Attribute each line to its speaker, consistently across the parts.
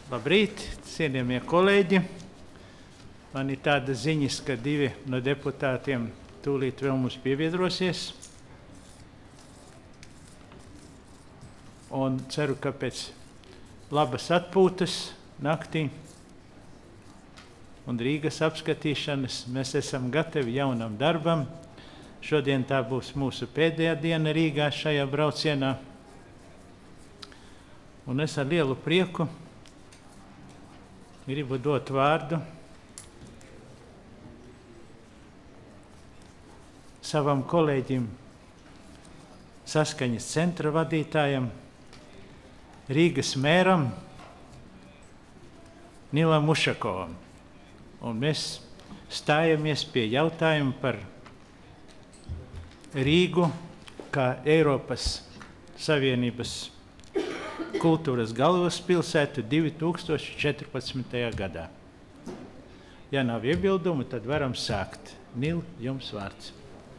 Speaker 1: Labrīt, cienījamie kolēģi. Man ir tāda ziņas, ka 2 no deputātiem tūlīt vēl mums pievienosies. Un ceru, ka pēc labas atpūtas naktī un Rīgas apskatīšanas mēs esam gatavi jaunam darbam. Šodien tā būs mūsu pēdējā diena Rīgā šajā braucienā. Un es ar lielu prieku gribu dot vārdu savam kolēģim, Saskaņas centra vadītājam, Rīgas mēram Nilam Ušakovam. Un mēs stājamies pie jautājuma par Rīgu kā Eiropas Savienības kultūras galvaspilsētu 2014. gadā. Ja nav iebildumu, tad varam sākt. Nil, jums vārds.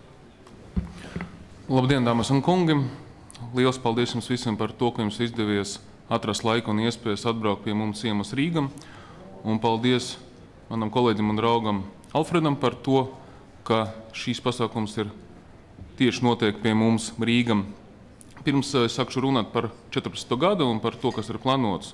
Speaker 2: Labdien, dāmas un kungi! Liels paldies jums visiem par to, ka jums izdevies atrast laiku un iespējas atbraukt pie mums ciemos Rīgam. Un paldies manam kolēģim un draugam Alfredam par to, ka šīs pasākums ir tieši notiek pie mums Rīgam. Pirms es sākšu runāt par 14. gadu un par to, kas ir plānots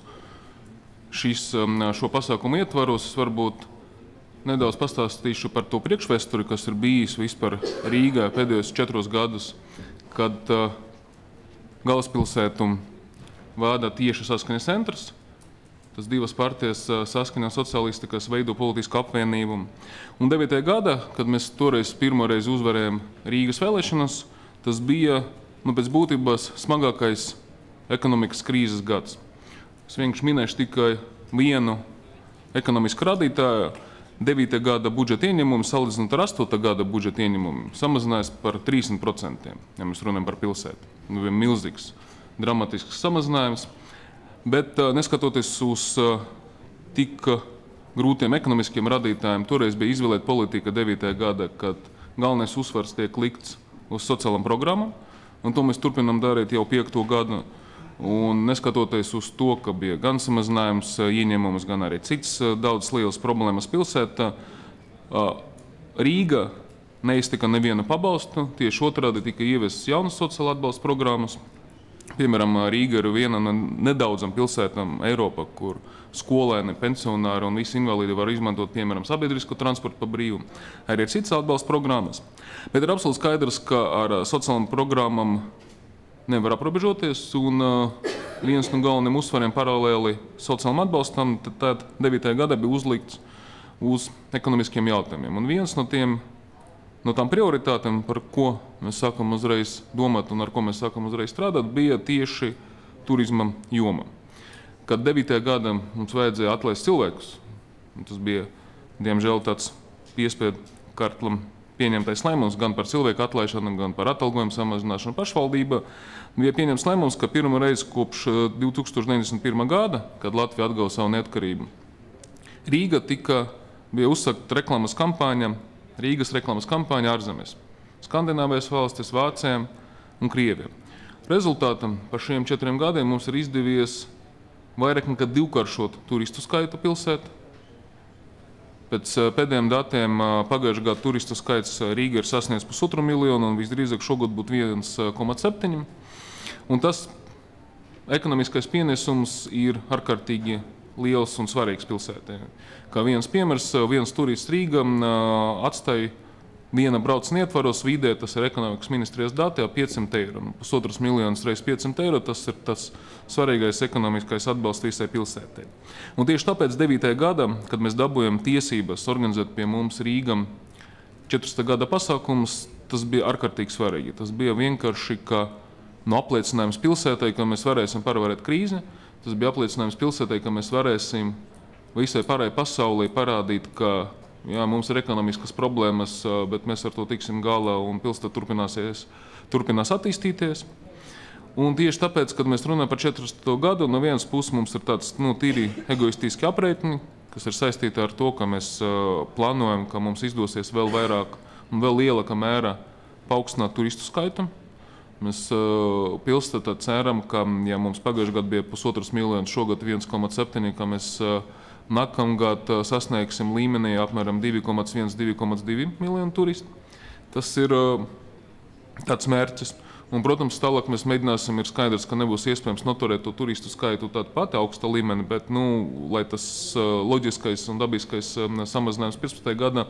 Speaker 2: šo pasākumu ietvaros, es varbūt nedaudz pastāstīšu par to priekšvēsturi, kas ir bijis vispār Rīgā pēdējos 4 gadus, kad galvaspilsētu vada tieši Saskaņas centrs. Tas 2 partijas Saskaņa un sociālisti, kas veido politisku apvienību. Un 9. gadā, kad mēs toreiz pirmoreiz uzvarējām Rīgas vēlēšanas, tas bija pēc būtības smagākais ekonomikas krīzes gads. Es vienkārši minēšu tikai vienu ekonomisku rādītāju. 9. gada budžeta ieņemumi salīdzinot ar 8. gada budžeta ieņemumi samazinājās par 30%, ja mēs runājam par pilsētu. Milzīgs, dramatisks samazinājums. Bet neskatoties uz tik grūtiem ekonomiskiem rādītājiem, toreiz bija izvēlēta politika 9. gada, kad galvenais uzsvars tiek likts uz sociālām programmām. Un to mēs turpinām darīt jau 5. gadu. Un neskatoties uz to, ka bija gan samazinājums ieņēmumus, gan arī citas daudz lielas problēmas pilsētā, Rīga neiztika nevienu pabalstu. Tieši otrādi tika ieviestas jaunas sociāla atbalsta programmas. Piemēram, Rīga ir viena no nedaudzām pilsētām Eiropā, kur skolēni, pensionāri un visi invalīdi var izmantot, piemēram, sabiedrisko transportu pa brīvu. Arī ir citas atbalsta programmas. Bet ir absolūti skaidrs, ka ar sociālām programmām nevar aprobežoties, un viens no galvenajiem uzsvariem paralēli sociālam atbalstam tad 9. gadā bija uzlikts uz ekonomiskiem jautājumiem. Un viens no tām prioritātēm, par ko mēs sākam uzreiz domāt un ar ko mēs sākam uzreiz strādāt, bija tieši turisma joma. Kad 9. gadā mums vajadzēja atlaist cilvēkus, tas bija, diemžēl, tāds piespiedu kārtlam pieņemtais lēmums gan par cilvēku atlaišanu, gan par atalgojumu samazināšanu. Pašvaldība bija pieņemts lēmums, ka pirmo reizi kopš 2091. gada, kad Latvija atguva savu neatkarību, Rīga bija uzsākta reklāmas kampaņa, Rīgas reklāmas kampaņa ārzemēs, Skandināvijas valstis, Vācijā un Krievijā. Rezultātam par šiem 4 gadiem mums ir izdevies vairāk nekā 2-karšot turistu skaitu pilsētu. Pēc pēdējiem datiem pagājušā gada turistu skaits Rīga ir sasniedzis 1,5 miljonu un visdrīzāk šogad būtu 1,7. Un tas ekonomiskais pienesums ir ārkārtīgi liels un svarīgs pilsētē. Kā viens piemērs, viens turists Rīga atstāja viena brauciena ietvaros vidē, tas ir ekonomikas ministrijas dati, 500 eiro. 1,5 miljonus reiz 500 eiro, tas ir tas svarīgais ekonomiskais atbalsts visai pilsētē. Un tieši tāpēc 9. gadā, kad mēs dabūjam tiesības organizēt pie mums Rīgam 14. gada pasākumus, tas bija ārkārtīgi svarīgi. Tas bija vienkārši kā apliecinājums pilsētai, ka mēs varēsim pārvarēt krīzi. Tas bija apliecinājums pilsētai, ka mēs varēsim visai pārējai pasaulē parādīt, ka mums ir ekonomiskas problēmas, bet mēs ar to tiksim galā un pilsēta turpinās attīstīties. Un tieši tāpēc, kad mēs runājam par 14. gadu, no vienas puses mums ir tāds tīri egoistiski aprēķini, kas ir saistīti ar to, ka mēs plānojam, ka mums izdosies vēl vairāk un vēl lielākā mērā paaugstināt turistu skaitu. Mēs pilsētā ceram, ka, ja mums pagājušajā gadā bija 1,5 miljonu, šogad 1,7, ka mēs nākamgad sasniegsim līmenī apmēram 2,1–2,2 miljonu turistu. Tas ir tāds mērķis. Un, protams, tālāk mēs mēģināsim, ir skaidrs, ka nebūs iespējams noturēt to turistu skaitu tādu pati augsta līmeni, bet, lai tas loģiskais un dabiskais samazinājums 15. gadā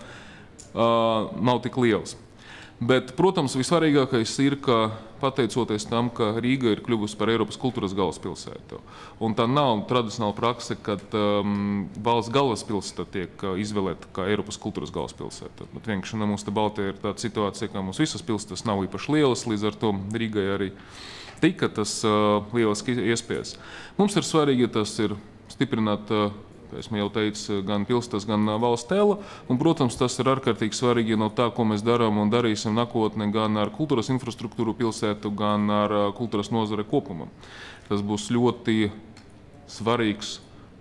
Speaker 2: nav tik liels. Bet, protams, visvarīgākais ir, ka pateicoties tam, ka Rīga ir kļuvusi par Eiropas kultūras galvaspilsētu. Un tā nav tradicionāla prakse, kad valsts galvaspilsēta tiek izvēlēta kā Eiropas kultūras galvaspilsēta. Bet vienkārši mums te Baltijā ir tāda situācija, ka mums visas pilsētas nav īpaši lielas, līdz ar to Rīgai arī tika tas lieliski iespējas. Mums ir svarīgi tas ir stiprināt, kā esmu jau teicu, gan pilsētas, gan valsts tēla. Un, protams, tas ir ārkārtīgi svarīgi no tā, ko mēs darām un darīsim nākotnē gan ar kultūras infrastruktūru pilsētu, gan ar kultūras nozare kopumā. Tas būs ļoti svarīgs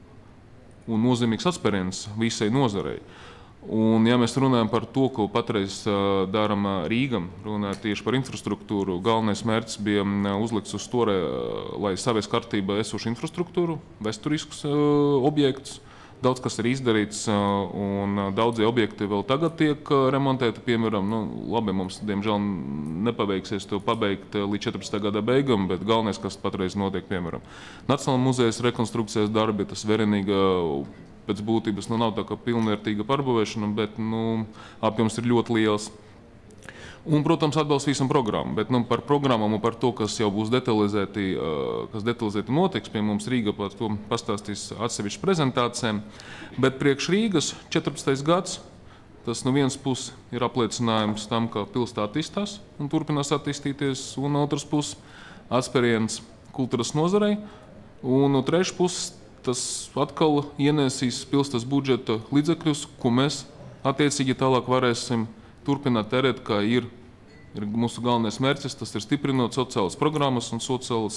Speaker 2: un nozīmīgs atspēriens visai nozarei. Un, ja mēs runājam par to, ko patreiz darām Rīgam, runājot tieši par infrastruktūru, galvenais mērķis bija uzlikts uz to, lai savies kārtībā esošu infrastruktūru, vēsturiskus objektus. Daudz kas ir izdarīts, un daudzi objekti vēl tagad tiek remontēti. Piemēram, labi, mums, diemžēl, nepaveiksies to pabeigt līdz 14. gada beigām, bet galvenais, kas patreiz notiek, piemēram, Nacionālā muzejas rekonstrukcijas darbi, tas verenīga pēc būtības nav tā kā pilnvērtīga pārbūvēšana, bet apjoms ir ļoti liels. Un, protams, atbalsts visam programmam, bet par programmām un par to, kas jau būs detalizēti notiks pie mums Rīga, par to pastāstīs atsevišķi prezentācijām. Bet priekš Rīgas 14. gads, tas no vienas puses ir apliecinājums tam, ka pilsēta attīstās un turpinās attīstīties, un no otras puses atspēriens kultūras nozarei, un no trešas puses tas atkal ienesīs pilsētas budžeta līdzekļus, ko mēs attiecīgi tālāk varēsim turpināt tērēt, kā ir mūsu galvenais mērķis, tas ir stiprinot sociālas programmas un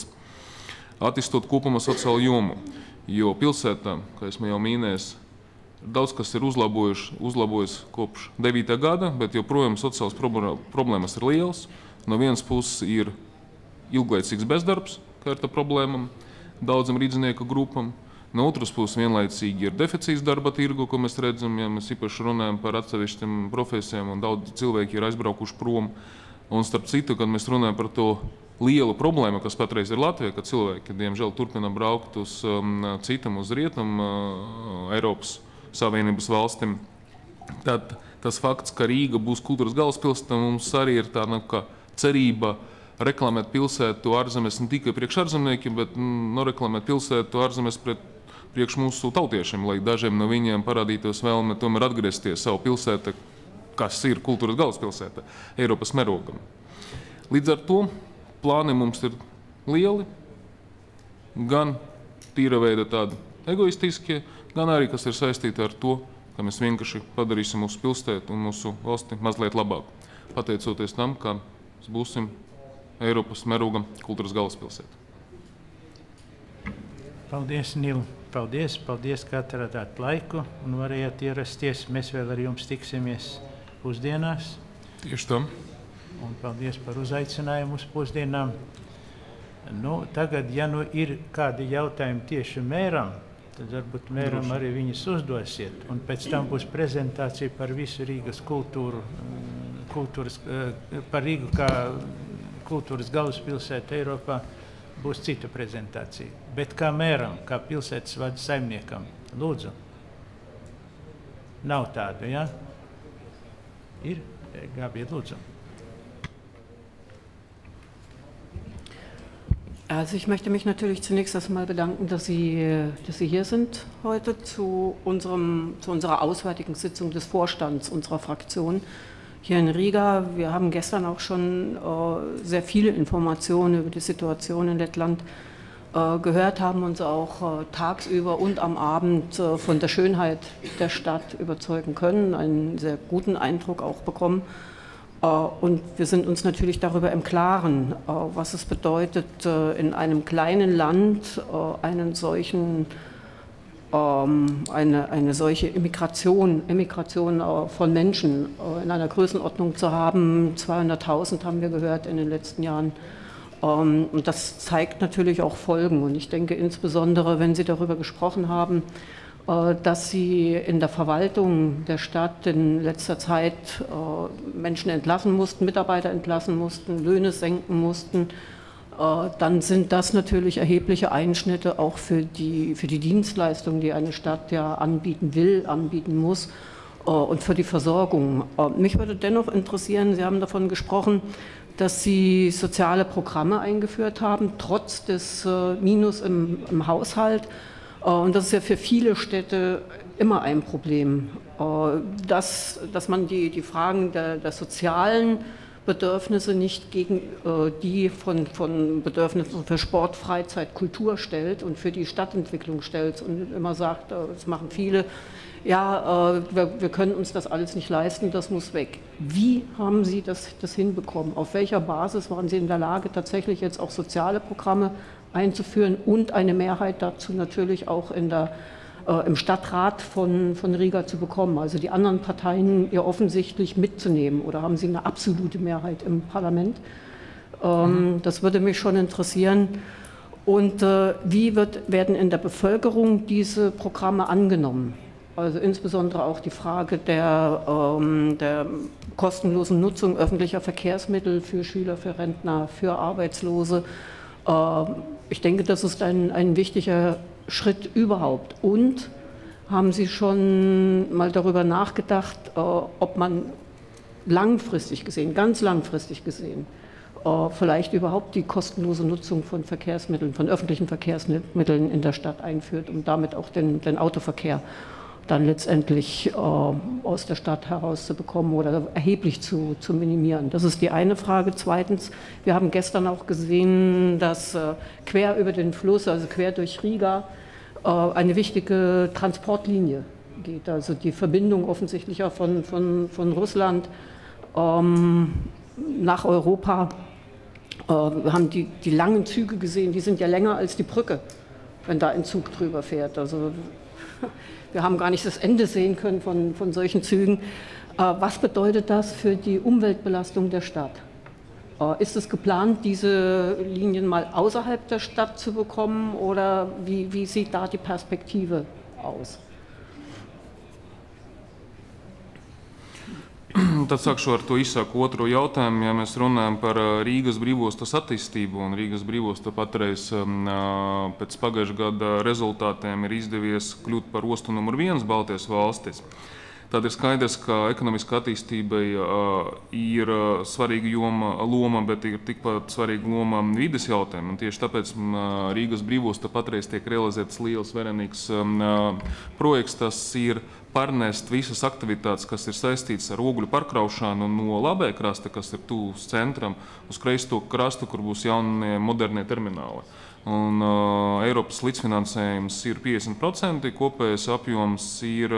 Speaker 2: attīstot kopumā sociālu jomu. Jo pilsētā, kā esmu jau minējis, daudz kas ir uzlabojis kopš 9. gada, bet joprojām sociālas problēmas ir lielas. No vienas puses ir ilglaicīgs bezdarbs, kā ir tā problēma daudzam rīdzinieku grupam. No otras puses vienlaicīgi ir deficīts darba tirgu, ko mēs redzam, ja mēs īpaši runājam par atsevišķiem profesijām, un daudz cilvēki ir aizbraukuši prom. Un starp citu, kad mēs runājam par to lielu problēmu, kas patreiz ir Latvijā, ka cilvēki, diemžēl, turpina braukt uz citam, uz rietumu Eiropas Savienības valstīm, tad tas fakts, ka Rīga būs kultūras galvaspilsēta, mums arī ir tā cerība reklamēt pilsētu ārzemēs ne tikai priekš ārzemniekiem, bet noreklamēt pilsētu ārzemēs priekš mūsu tautiešiem, lai dažiem no viņiem parādītos vēlme tomēr atgriezties savu pilsētu, kas ir kultūras galvaspilsēta, Eiropas mērogam. Līdz ar to plāni mums ir lieli, gan tīra veida tādi egoistiskie, gan arī, kas ir saistīti ar to, ka mēs vienkārši padarīsim mūsu pilsētu un mūsu valsti mazliet labāku, pateicoties tam, ka mēs būsim Eiropas mērogam kultūras galvaspilsēta.
Speaker 1: Paldies, Nil. Paldies, ka atradāt laiku un varējāt ierasties. Mēs vēl ar jums tiksimies pusdienās.
Speaker 2: Tieši tam.
Speaker 1: Un paldies par uzaicinājumu uz pusdienām. Tagad, ja ir kādi jautājumi tieši mēram, tad varbūt mēram arī viņus uzdosiet. Un pēc tam būs prezentācija par visu Rīgas par Rīgu kā kultūras galvaspilsētu Eiropā. Būs cita prezentācija. Bet kā mēram, kā pilsētas vada saimniekam, lūdzu. Nav tāda, ja? Ir? Gabi, lūdzu.
Speaker 3: Also ich möchte mich natürlich zunächst erstmal bedanken, dass Sie hier sind heute zu unserer auswärtigen Sitzung des Vorstands unserer Fraktion hier in Riga. Wir haben gestern auch schon sehr viele Informationen über die Situation in Lettland gehört, haben uns auch tagsüber und am Abend von der Schönheit der Stadt überzeugen können, einen sehr guten Eindruck auch bekommen. Und wir sind uns natürlich darüber im Klaren, was es bedeutet, in einem kleinen Land einen solchen eine solche Emigration von Menschen in einer Größenordnung zu haben. 200.000 haben wir gehört in den letzten Jahren. Und das zeigt natürlich auch Folgen. Und ich denke insbesondere, wenn Sie darüber gesprochen haben, dass Sie in der Verwaltung der Stadt in letzter Zeit Menschen entlassen mussten, Mitarbeiter entlassen mussten, Löhne senken mussten, dann sind das natürlich erhebliche Einschnitte auch für die Dienstleistungen, die eine Stadt ja anbieten will, anbieten muss und für die Versorgung. Mich würde dennoch interessieren, Sie haben davon gesprochen, dass Sie soziale Programme eingeführt haben, trotz des Minus im Haushalt. Und das ist ja für viele Städte immer ein Problem, dass man die Fragen der sozialen Bedürfnisse nicht gegen die von Bedürfnissen für Sport, Freizeit, Kultur stellt und für die Stadtentwicklung stellt und immer sagt, das machen viele, ja, wir können uns das alles nicht leisten, das muss weg. Wie haben Sie das hinbekommen? Auf welcher Basis waren Sie in der Lage, tatsächlich jetzt auch soziale Programme einzuführen und eine Mehrheit dazu natürlich auch im Stadtrat von Riga zu bekommen, also die anderen Parteien ja offensichtlich mitzunehmen, oder haben Sie eine absolute Mehrheit im Parlament? Das würde mich schon interessieren. Und wie werden in der Bevölkerung diese Programme angenommen? Also insbesondere auch die Frage der kostenlosen Nutzung öffentlicher Verkehrsmittel für Schüler, für Rentner, für Arbeitslose. Ich denke, das ist ein wichtiger Schritt überhaupt. Und haben Sie schon mal darüber nachgedacht, ob man langfristig gesehen, ganz langfristig gesehen, vielleicht überhaupt die kostenlose Nutzung von Verkehrsmitteln, von öffentlichen Verkehrsmitteln in der Stadt einführt, um damit auch den Autoverkehr dann letztendlich aus der Stadt herauszubekommen oder erheblich zu minimieren. Das ist die eine Frage. Zweitens, wir haben gestern auch gesehen, dass quer über den Fluss, also quer durch Riga, eine wichtige Transportlinie geht. Also die Verbindung offensichtlich auch von Russland nach Europa. Wir haben die langen Züge gesehen, die sind ja länger als die Brücke, wenn da ein Zug drüber fährt. Also wir haben gar nicht das Ende sehen können von solchen Zügen. Was bedeutet das für die Umweltbelastung der Stadt? Ist es geplant, diese Linien mal außerhalb der Stadt zu bekommen, oder wie sieht da die Perspektive aus?
Speaker 2: Tad sākšu ar to izsāku otro jautājumu. Ja mēs runājam par Rīgas brīvostas attīstību, un Rīgas brīvosta patreiz pēc pagājušā gada rezultātiem ir izdevies kļūt par ostu numur 1 Baltijas valstīs. Tad ir skaidrs, ka ekonomiskā attīstībai ir svarīga loma, bet ir tikpat svarīga loma vides jautājumiem. Tieši tāpēc Rīgas brīvosta patreiz tiek realizēts liels verenīgs projekts. Tas ir pārnest visas aktivitātes, kas ir saistītas ar ogļu pārkraušanu no labē krasta, kas ir tuvs centram, uz kreiso krastu, kur būs jaunie modernie termināli. Un Eiropas līdzfinansējums ir 50%, kopējais apjoms ir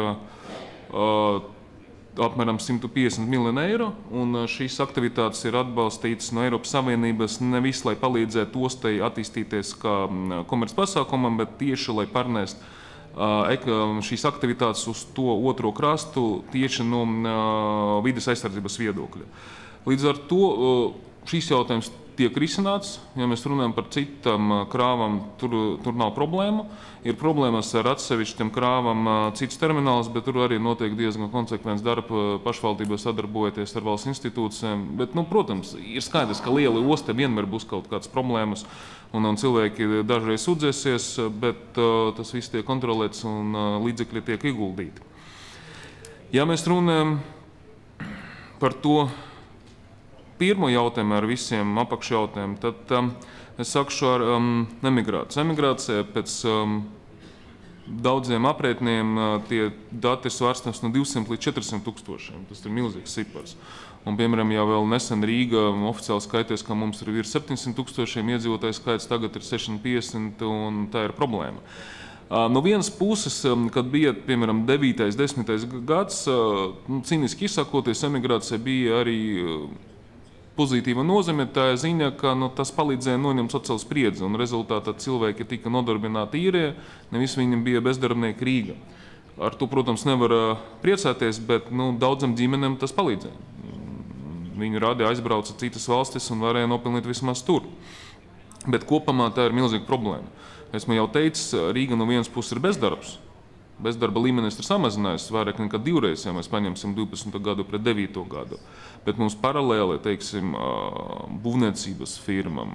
Speaker 2: apmēram 150 miljoni eiro, un šīs aktivitātes ir atbalstītas no Eiropas Savienības nevis, lai palīdzētu ostai attīstīties kā komercpasākumam, bet tieši, lai pārnest šīs aktivitātes uz to otro krastu tieši no vides aizsardzības viedokļa. Līdz ar to šīs jautājums tiek risināts. Ja mēs runājam par citām krāvām, tur nav problēma. Ir problēmas ar atsevišķiem krāvām citas termināls, bet tur arī notiek diezgan konsekvents darba pašvaldībā sadarbojoties ar valsts institūcijiem. Bet, protams, ir skaidrs, ka lieli osti vienmēr būs kaut kādas problēmas, un cilvēki dažreiz sūdzēsies, bet tas viss tiek kontrolēts un līdzekļi tiek ieguldīti. Ja mēs runājam par to pirmo jautājumu ar visiem apakšjautājumiem, tad es sākšu ar emigrāciju. Emigrācija pēc daudziem aprēķiniem tie dati ir svārstams no 200 līdz 400 tūkstošiem. Tas ir milzīgs cipars. Un, piemēram, jau vēl nesen Rīga oficiāli skaities, ka mums ir virs 700 tūkstošiem iedzīvotāju skaits, tagad ir 650, un tā ir problēma. No vienas puses, kad bija, piemēram, 9. 10. gads, cīniski izsakoties, emigrācija bija arī pozitīva nozīme, tā ir ziņa, ka tas palīdzēja noņemt sociālo spriedzi, un rezultātā cilvēki tika nodarbināti īrijā, nevis viņiem bija bezdarbnieki Rīgā. Ar to, protams, nevar priecāties, bet daudzam ģimenēm tas palīdzēja. Viņi radi aizbrauca citas valstis un varēja nopelnīt vismaz tur. Bet kopumā tā ir milzīga problēma. Esmu jau teicis, Rīga no vienas puses ir bezdarbs. Bezdarba līmenis ir samazinājies vairāk nekā divreiz, ja mēs paņemsim 12. gadu pret 9. gadu. Bet mums paralēli, teiksim, būvniecības firmam,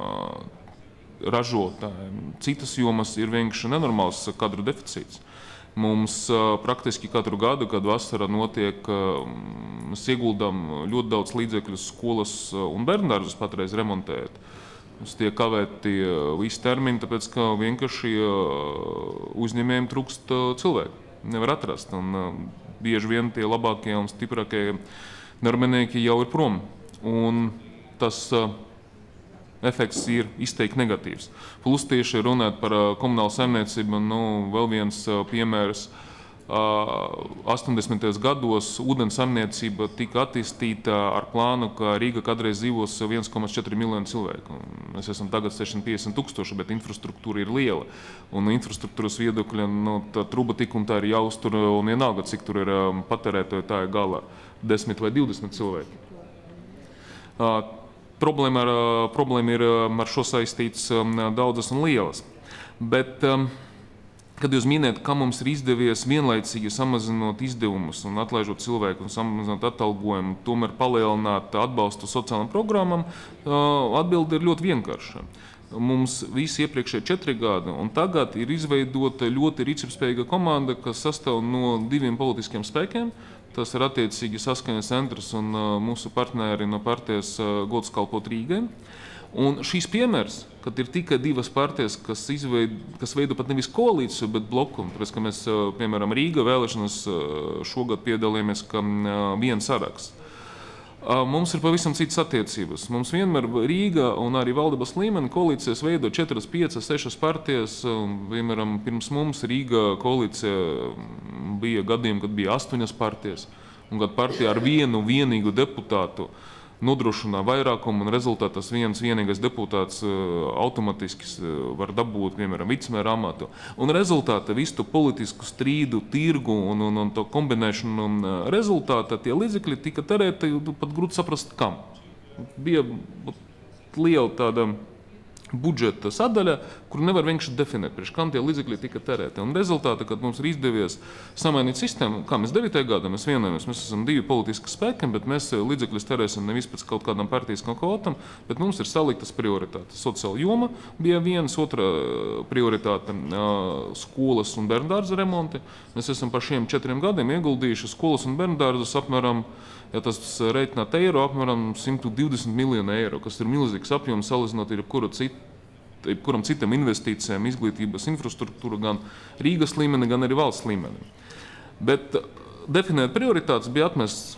Speaker 2: ražotājiem, citas jomas ir vienkārši nenormāls kadru deficīts. Mums praktiski katru gadu, kad vasara notiek, mēs ieguldām ļoti daudz līdzekļus skolas un bērndārzus patreiz remontēt. Mums tiek kavēti visi termiņi, tāpēc, ka vienkārši uzņēmējiem trūkst cilvēku. Nevar atrast. Un bieži vien tie labākie un stiprākie darbinieki jau ir prom. Un tas efekts ir izteikti negatīvs. Plus tieši runāt par komunālu saimniecību, vēl viens piemērs. 80. gados ūdens saimniecība tika attīstīta ar plānu, ka Rīga kādreiz dzīvos 1,4 miljonu cilvēku. Mēs esam tagad 650 000, bet infrastruktūra ir liela. Un infrastruktūras viedokļa tā truba tik un tā ir jāuztur, un vienalga, cik tur ir patērētāji, tā ir gala 10 vai 20 cilvēki. Problēma ir ar šo saistīts daudzas un lielas. Bet, kad jūs minējat, ka mums ir izdevies vienlaicīgi samazinot izdevumus un atlaižot cilvēku un samazinot atalgojumu, tomēr palielināt atbalstu sociālajām programmām, atbilde ir ļoti vienkārša. Mums visi iepriekšēji 4 gadi, un tagad ir izveidota ļoti rīcībspējīga komanda, kas sastāv no 2 politiskiem spēkiem. Tas ir attiecīgi Saskaņas centrs un mūsu partneri no partijas Gods kalpot Rīgai. Un šīs piemērs, kad ir tikai 2 partijas, kas veido pat nevis koalīciju, bet bloku, tāpēc, ka mēs, piemēram, Rīga vēlēšanas šogad piedalījāmies kā viens saraksts. Mums ir pavisam citas attiecības. Mums vienmēr Rīga un arī valdības līmeni koalīcijas veido 4, 5, 6 partijas. Piemēram, pirms mums Rīga koalīcija bija gadiem, kad bija 8 partijas, un kad partija ar vienu vienīgu deputātu nodrošina vairākumu, un rezultātā tas vienīgais deputāts automatiski var dabūt, piemēram, vicemēra amatu. Un rezultātā visu politisku strīdu, tirgu un to kombinēšanu rezultātā tie līdzekļi tika terēti, pat grūti saprast, kam. Bija liela tāda budžeta sadaļa, kur nevar vienkārši definēt, priekš kam tie līdzekļi tika terēti. Un rezultātā, kad mums ir izdevies samainīt sistēmu, kā mēs 9. gadā mēs vienojamies, mēs esam 2 politiski spēki, bet mēs līdzekļus terēsim nevis pēc kaut kādām partijas kaut bet mums ir saliktas prioritātes. Sociāla joma bija viens, otra prioritāte skolas un bērndārza remonti. Mēs esam par šiem 4 gadiem ieguldījuši skolas un bērndārzus apmēram, ja tas reiķināt eiro, apmēram 120 miljonu eiro, kas ir milzīgs apjoms salīdzinot ar kuram citam investīcijām, izglītības infrastruktūru, gan Rīgas līmeni, gan arī valsts līmeni. Bet definēt prioritātes bija atmests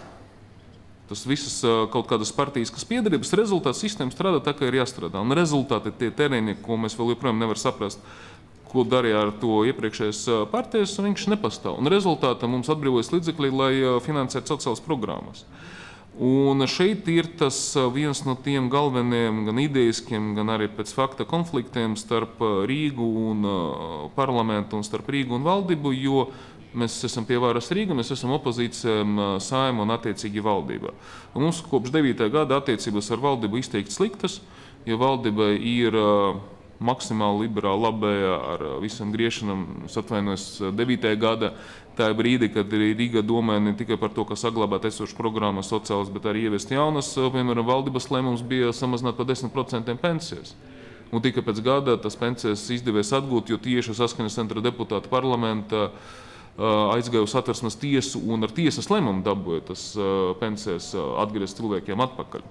Speaker 2: tas visas kaut kādas partijas, kas piedarības, rezultāts sistēma strādā tā, kā ir jāstrādā. Un rezultāti tie terēni, ko mēs vēl joprojām nevar saprast, ko darīja ar to iepriekšējās partijas, viņš nepastāv. Un rezultātā mums atbrīvojas līdzekļi, lai finansētu sociālas programmas. Un šeit ir tas viens no tiem galvenajiem gan idejiskiem, gan arī pēc fakta konfliktiem starp Rīgu un parlamentu un starp Rīgu un valdību, jo mēs esam pie varas Rīga, mēs esam opozīcijām Saeima un attiecīgi valdībā. Un mums kopš 9. gada attiecības ar valdību izteikti sliktas, jo valdība ir maksimāli liberāli labējā ar visam griešanam, atvainojos 9. gada, tā ir brīdi, kad Rīga domāja ne tikai par to, ka saglabāt esošas programmas sociālas, bet arī ieviest jaunas. Piemēram, valdības lēmums bija samazināt par 10% pensijas. Un tikai pēc gada tas pensijas izdevies atgūt, jo tieši Saskaņas centra deputāti parlamenta aizgāja uz Satversmes tiesu un ar tiesas lēmumu dabūja tas pensijas atgriezt cilvēkiem atpakaļ.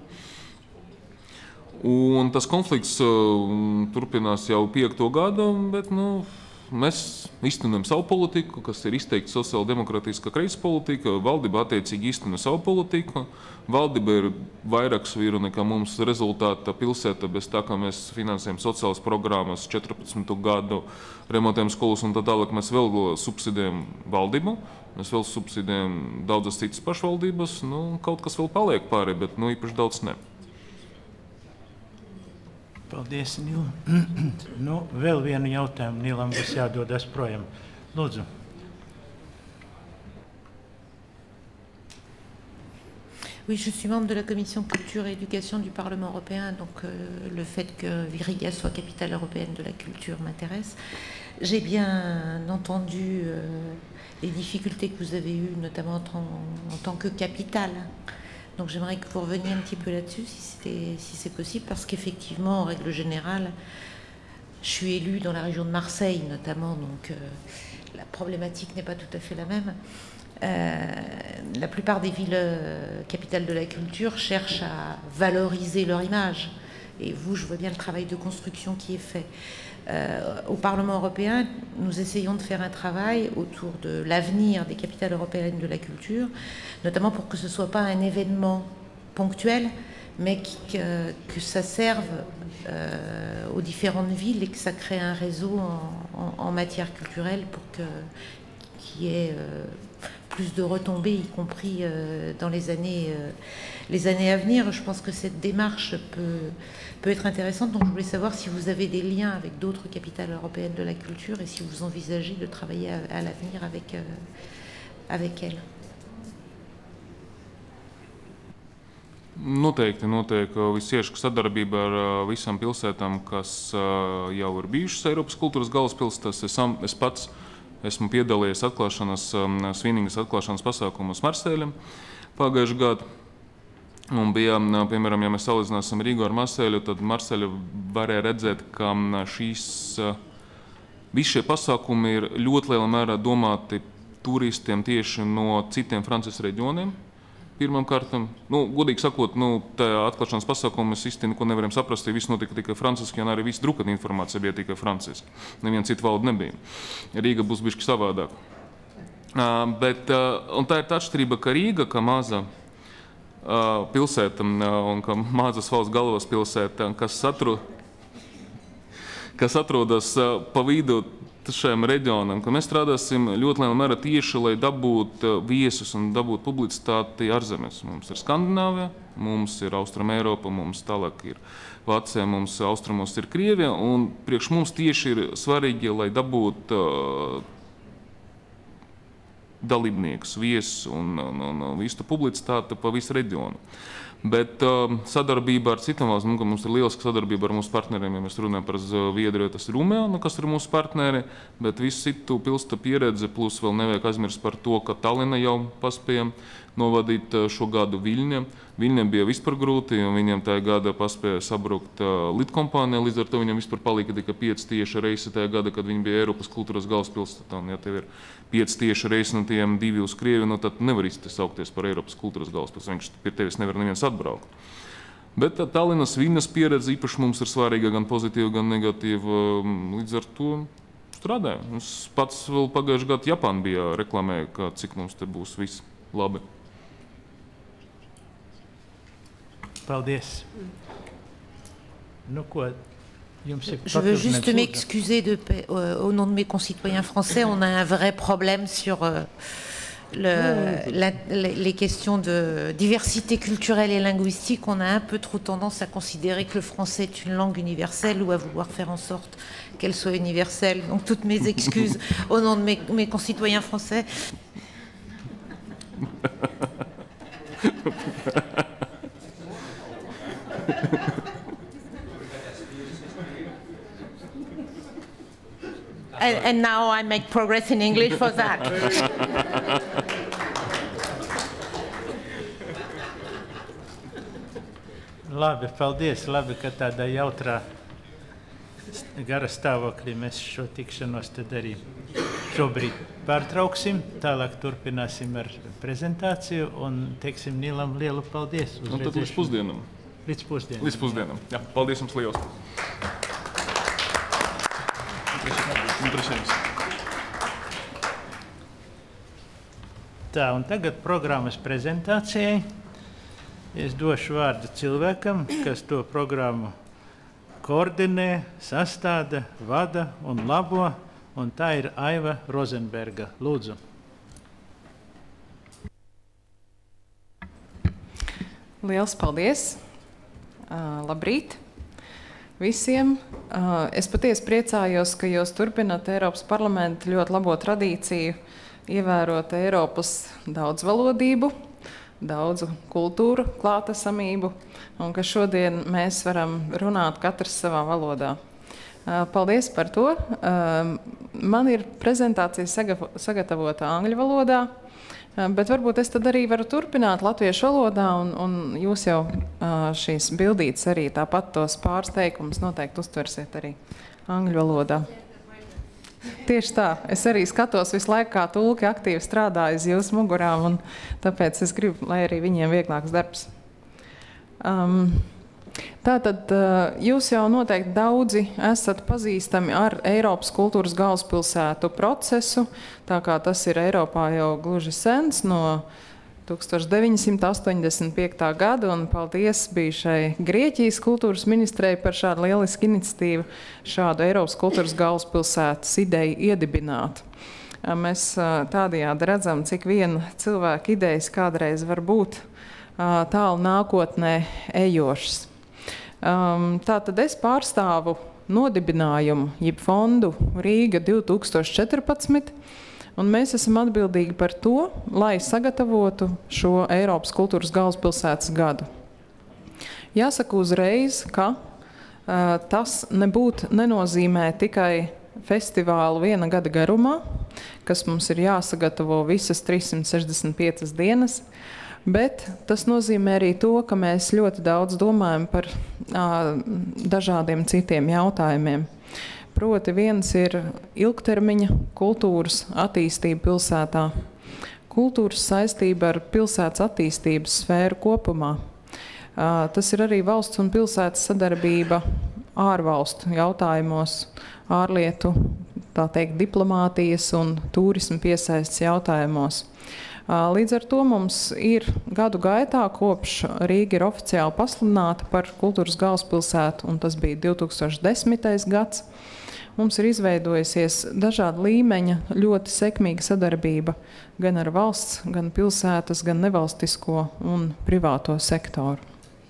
Speaker 2: Un tas konflikts turpinās jau 5. gadu, bet mēs īstenojam savu politiku, kas ir izteikti sociāldemokrātiska kreisa politika, valdība attiecīgi īsteno savu politiku. Valdība ir vairāk svīru nekā mums rezultāta pilsēta, bez tā, ka mēs finansējam sociālas programmas 14. gadu, remontējam skolas un tā tālāk, mēs vēl subsidējam valdību, mēs vēl subsidējam daudzas citas pašvaldības, kaut kas vēl paliek pāri, bet īpaši daudz ne.
Speaker 1: Paldies, Nīla. Nu, vēl vienu jautājumu Nīlam būs jādodas projām. Lūdzu.
Speaker 4: Oui, je suis membre de la Commission Culture et Éducation du Parlement européen, donc le fait que Riga soit capitale européenne de la culture m'intéresse. J'ai bien entendu les difficultés que vous avez eues, notamment en tant que capitale. Donc j'aimerais que vous reveniez un petit peu là-dessus, si c'est possible, parce qu'effectivement, en règle générale, je suis élue dans la région de Marseille, notamment, donc la problématique n'est pas tout à fait la même. La plupart des villes capitales de la culture cherchent à valoriser leur image. Et vous, je vois bien le travail de construction qui est fait. Au Parlement européen, nous essayons de faire un travail autour de l'avenir des capitales européennes de la culture, notamment pour que ce ne soit pas un événement ponctuel, mais que ça serve aux différentes villes et que ça crée un réseau en matière culturelle pour qu'il y ait plus de retombées, y compris dans les années à venir. Je pense que cette démarche peut être intéressante. Donc je voulais savoir si vous avez des liens avec d'autres capitales européennes de la culture et si vous envisagez de travailler à l'avenir avec elles.
Speaker 2: Noteikti notiek visiešu sadarbība ar visām pilsētām, kas jau ir bijušas Eiropas kultūras galvaspilsētās. Es pats esmu piedalījies svinīgas atklāšanas pasākumos Marseļam pagājušajā gadā. Un bija, piemēram, ja mēs salīdzināsim Rīgu ar Marseļu, tad Marseļu varēja redzēt, ka visi šie pasākumi ir ļoti lielā mērā domāti turistiem tieši no citiem Francijas reģioniem. Pirmām kārtām, godīgi sakot, tajā atklāšanas pasākumā mēs īsti neko nevarējām saprast, jo viss notika tikai franciski, un arī visa drukāta informācija bija tikai franciski. Neviena cita valoda nebija. Rīga būs bišķi savādāk. Un tā ir tā atšķirība, ka Rīga, kā maza pilsēta un kā mazas valsts galvaspilsēta, kas atrodas pa vidu šajam reģionam, ka mēs strādāsim ļoti lielā mērā tieši, lai dabūtu viesus un dabūtu publicitāti ārzemēs. Mums ir Skandināvija, mums ir Austrum Eiropa, mums tālāk ir Vācija, mums austrumos ir Krievija, un priekš mums tieši ir svarīgi, lai dabūtu dalībniekus, viesus un visu publicitāti pa visu reģionu. Bet sadarbība ar citām valstīm, mums ir lieliska sadarbība ar mūsu partneriem, ja mēs runājam par Zviedriju, tas ir Rumēna, kas ir mūsu partneri, bet visu citu pilsētu pieredze, plus vēl nevajag aizmirst par to, ka Tallinna jau paspēja novadīt šo gadu Viļņa. Viļņam bija vispār grūti, un viņiem tajā gada paspēja sabrukt lidkompānija, līdz ar to viņam vispār palika tikai 5 tieši reisi tajā gada, kad viņi bija Eiropas kultūras galvaspilsētā. Ja tev ir 5 tieši reisi no tiem 2 uz Krieviju, tad nevar īsti saukties par Eiropas kultūras galvaspilsētu. Viņš pie tevis nevar neviens atbraukt. Bet Tallinas, Viļņas pieredze īpaši mums ir svarīga, gan pozitīva, gan negatīva. Līdz ar to strādāju. Mums pats vēl pagājušajā gadā Japāna bija reklamēja, ka cik mums te būs viss labi.
Speaker 1: Paldies.
Speaker 4: Je veux juste m'excuser au nom de mes concitoyens français. On a un vrai problème sur les questions de diversité culturelle et linguistique. On a un peu trop tendance à considérer que le français est une langue universelle ou à vouloir faire en sorte qu'elle soit universelle. Donc toutes mes excuses au nom de mes concitoyens français. And now I make progress in English for that.
Speaker 1: Labi, paldies. Labi, ka tādā jautrā gara stāvoklī mēs šo tikšanos tad arī šobrīd pārtrauksim. Tālāk turpināsim ar prezentāciju un teiksim Nīlam lielu paldies.
Speaker 2: Un tad līdz pusdienam.
Speaker 1: Līdz pusdienam.
Speaker 2: Līdz pusdienam. Jā, paldies jums liels.
Speaker 1: Tā, un tagad programmas prezentācijai. Es došu vārdu cilvēkam, kas to programmu koordinē, sastāda, vada un labo, un tā ir Aiva Rozenberga. Lūdzu.
Speaker 5: Liels paldies! Labrīt! visiem. Es patiesi priecājos, ka jūs turpināt Eiropas parlamenta ļoti labo tradīciju ievērot Eiropas daudzvalodību, daudzu kultūru klātesamību, un ka šodien mēs varam runāt katrs savā valodā. Paldies par to. Man ir prezentācija sagatavota angļu valodā, bet varbūt es tad arī varu turpināt latviešu valodā, un jūs jau šīs bildītes arī tāpat tos pārsteigumus noteikti uztversiet arī angļu valodā. Tieši tā. Es arī skatos visu laiku, kā tulki aktīvi strādā aiz jūsu mugurām, un tāpēc es gribu, lai arī viņiem vieglāks darbs. Tātad jūs jau noteikti daudzi esat pazīstami ar Eiropas kultūras galvaspilsētu procesu, tā kā tas ir Eiropā jau gluži sens no 1985. gada, un paldies bijušai Grieķijas kultūras ministrei par šādu lielisku iniciatīvu, šādu Eiropas kultūras galvaspilsētas ideju iedibināt. Mēs tādējādi redzam, cik viena cilvēka idejas kādreiz var būt tālu nākotnē ejošas. Tātad es pārstāvu nodibinājumu, jeb fondu Rīga 2014, un mēs esam atbildīgi par to, lai sagatavotu šo Eiropas kultūras galvaspilsētas gadu. Jāsaka uzreiz, ka tas nenozīmē tikai festivālu viena gada garumā, kas mums ir jāsagatavo visas 365 dienas, bet tas nozīmē arī to, ka mēs ļoti daudz domājam par dažādiem citiem jautājumiem. Proti viens ir ilgtermiņa kultūras attīstība pilsētā, kultūras saistība ar pilsētas attīstības sfēru kopumā. Tas ir arī valsts un pilsētas sadarbība ārvalstu jautājumos, ārlietu, tā teikt, diplomātijas un turismu piesaistes jautājumos. Līdz ar to mums ir gadu gaitā, kopš Rīga ir oficiāli pasludināta par kultūras galvaspilsētu, un tas bija 2010. gads, mums ir izveidojusies dažāda līmeņa ļoti sekmīga sadarbība gan ar valsts, gan pilsētas, gan nevalstisko un privāto sektoru.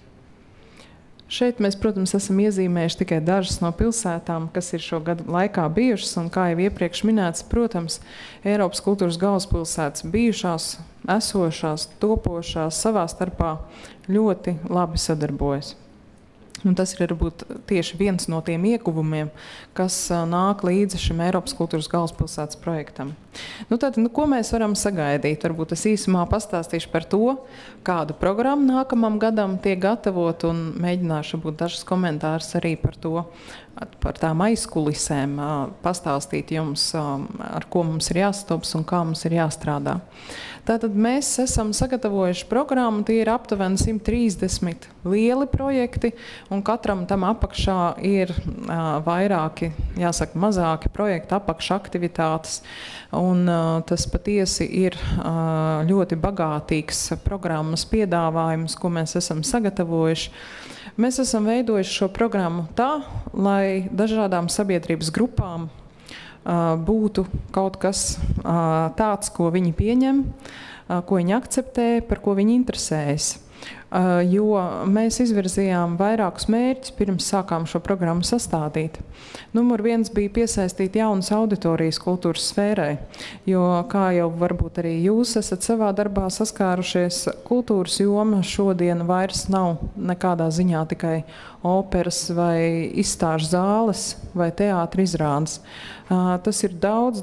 Speaker 5: Šeit mēs, protams, esam iezīmējuši tikai dažas no pilsētām, kas ir šo gadu laikā bijušas, un kā jau iepriekš minēts, protams, Eiropas kultūras galvaspilsētas bijušās, esošās, topošās savā starpā ļoti labi sadarbojas. Un tas ir varbūt tieši viens no tiem ieguvumiem, kas nāk līdzi šim Eiropas kultūras galvaspilsētas projektam. Ko mēs varam sagaidīt? Varbūt es īsumā pastāstīšu par to, kādu programmu nākamam gadam tiek gatavot, un mēģināšu būt dažas komentārus arī par to, par tām aizkulisēm, pastāstīt jums, ar ko mums ir jāstops un kā mums ir jāstrādā. Tātad mēs esam sagatavojuši programmu, tie ir aptuveni 130 lieli projekti, un katram tam apakšā ir vairāki, jāsaka, mazāki projekti, apakšaktivitātes, un tas patiesi ir ļoti bagātīgs programmas piedāvājums, ko mēs esam sagatavojuši. Mēs esam veidojuši šo programmu tā, lai dažādām sabiedrības grupām būtu kaut kas tāds, ko viņi pieņem, ko viņi akceptē, par ko viņi interesējas. Jo mēs izvirzījām vairākus mērķus, pirms sākām šo programmu sastādīt. Numur 1 bija piesaistīt jaunas auditorijas kultūras sfērai, jo, kā jau varbūt arī jūs esat savā darbā saskārušies, kultūras joma šodien vairs nav nekādā ziņā tikai operas vai izstāžu zāles vai teātra izrādes. Tas ir daudz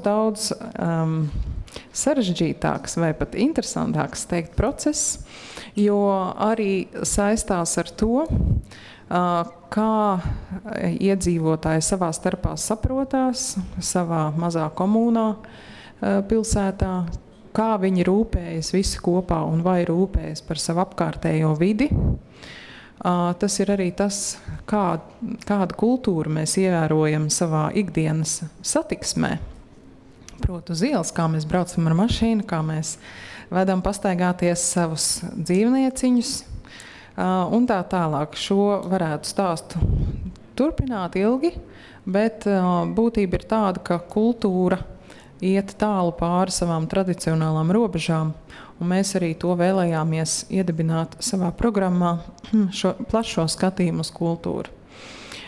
Speaker 5: sarežģītāks vai pat interesantāks, teikt, process, jo arī saistās ar to, kā iedzīvotāji savā starpā saprotās, savā mazā komunā, pilsētā, kā viņi rūpējas visi kopā un vai rūpējas par savu apkārtējo vidi. Tas ir arī tas, kādu kultūru mēs ievērojam savā ikdienas satiksmē. Proti uz ielas, kā mēs braucam ar mašīnu, kā mēs vedam pastaigāties savus dzīvnieciņus un tā tālāk. Šo varētu stāstu turpināt ilgi, bet būtība ir tāda, ka kultūra iet tālu pāri savām tradicionālām robežām, un mēs arī to vēlējāmies iedibināt savā programmā, šo plašo skatījumu uz kultūru.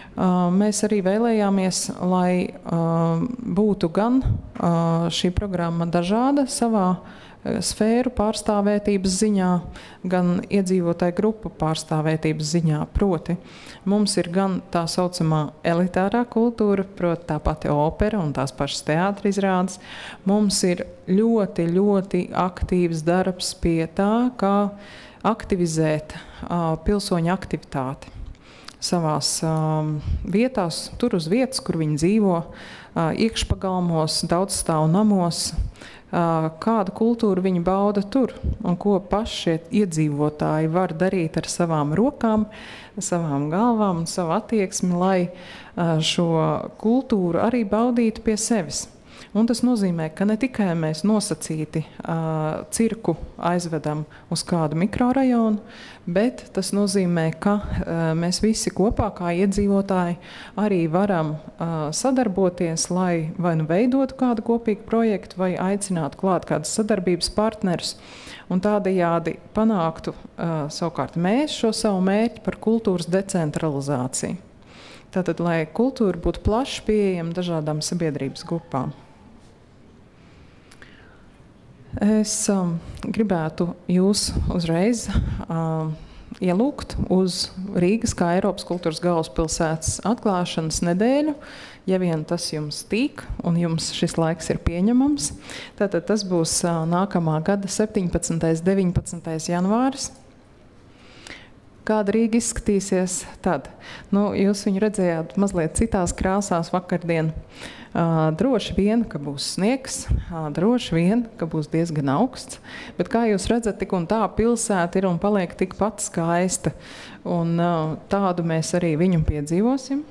Speaker 5: Mēs arī vēlējāmies, lai būtu gan šī programma dažāda savā sfēru pārstāvētības ziņā, gan iedzīvotāju grupu pārstāvētības ziņā. Proti, mums ir gan tā saucamā elitārā kultūra, proti tā pati opera un tās pašas teātra izrādes. Mums ir ļoti, ļoti aktīvs darbs pie tā, kā aktivizēt pilsoņu aktivitāti savās vietās, tur uz vietas, kur viņi dzīvo, iekšpagalmos, daudzstāvu namos, kādu kultūru viņi bauda tur un ko paši iedzīvotāji var darīt ar savām rokām, savām galvām un savu attieksmi, lai šo kultūru arī baudītu pie sevis. Un tas nozīmē, ka ne tikai mēs nosacīti cirku aizvedam uz kādu mikrorajonu, bet tas nozīmē, ka mēs visi kopā kā iedzīvotāji arī varam sadarboties, lai vai nu veidotu kādu kopīgu projektu, vai aicinātu klāt kādus sadarbības partnerus, un tādējādi panāktu savukārt mēs šo savu mērķi par kultūras decentralizāciju. Tātad, lai kultūra būtu plaši pieejama dažādām sabiedrības grupām. Es gribētu jūs uzreiz ielūgt uz Rīgas kā Eiropas kultūras galvaspilsētas atklāšanas nedēļu, ja vien tas jums tīk un jums šis laiks ir pieņemams. Tātad tas būs nākamā gada 17. 19. janvāris. Kāda Rīga izskatīsies tad? Jūs viņu redzējāt mazliet citās krāsās vakardien. Droši vien, ka būs sniegs, droši vien, ka būs diezgan augsts, bet kā jūs redzat, tik un tā pilsēta ir un paliek tikpat skaista, un tādu mēs arī viņu piedzīvosim.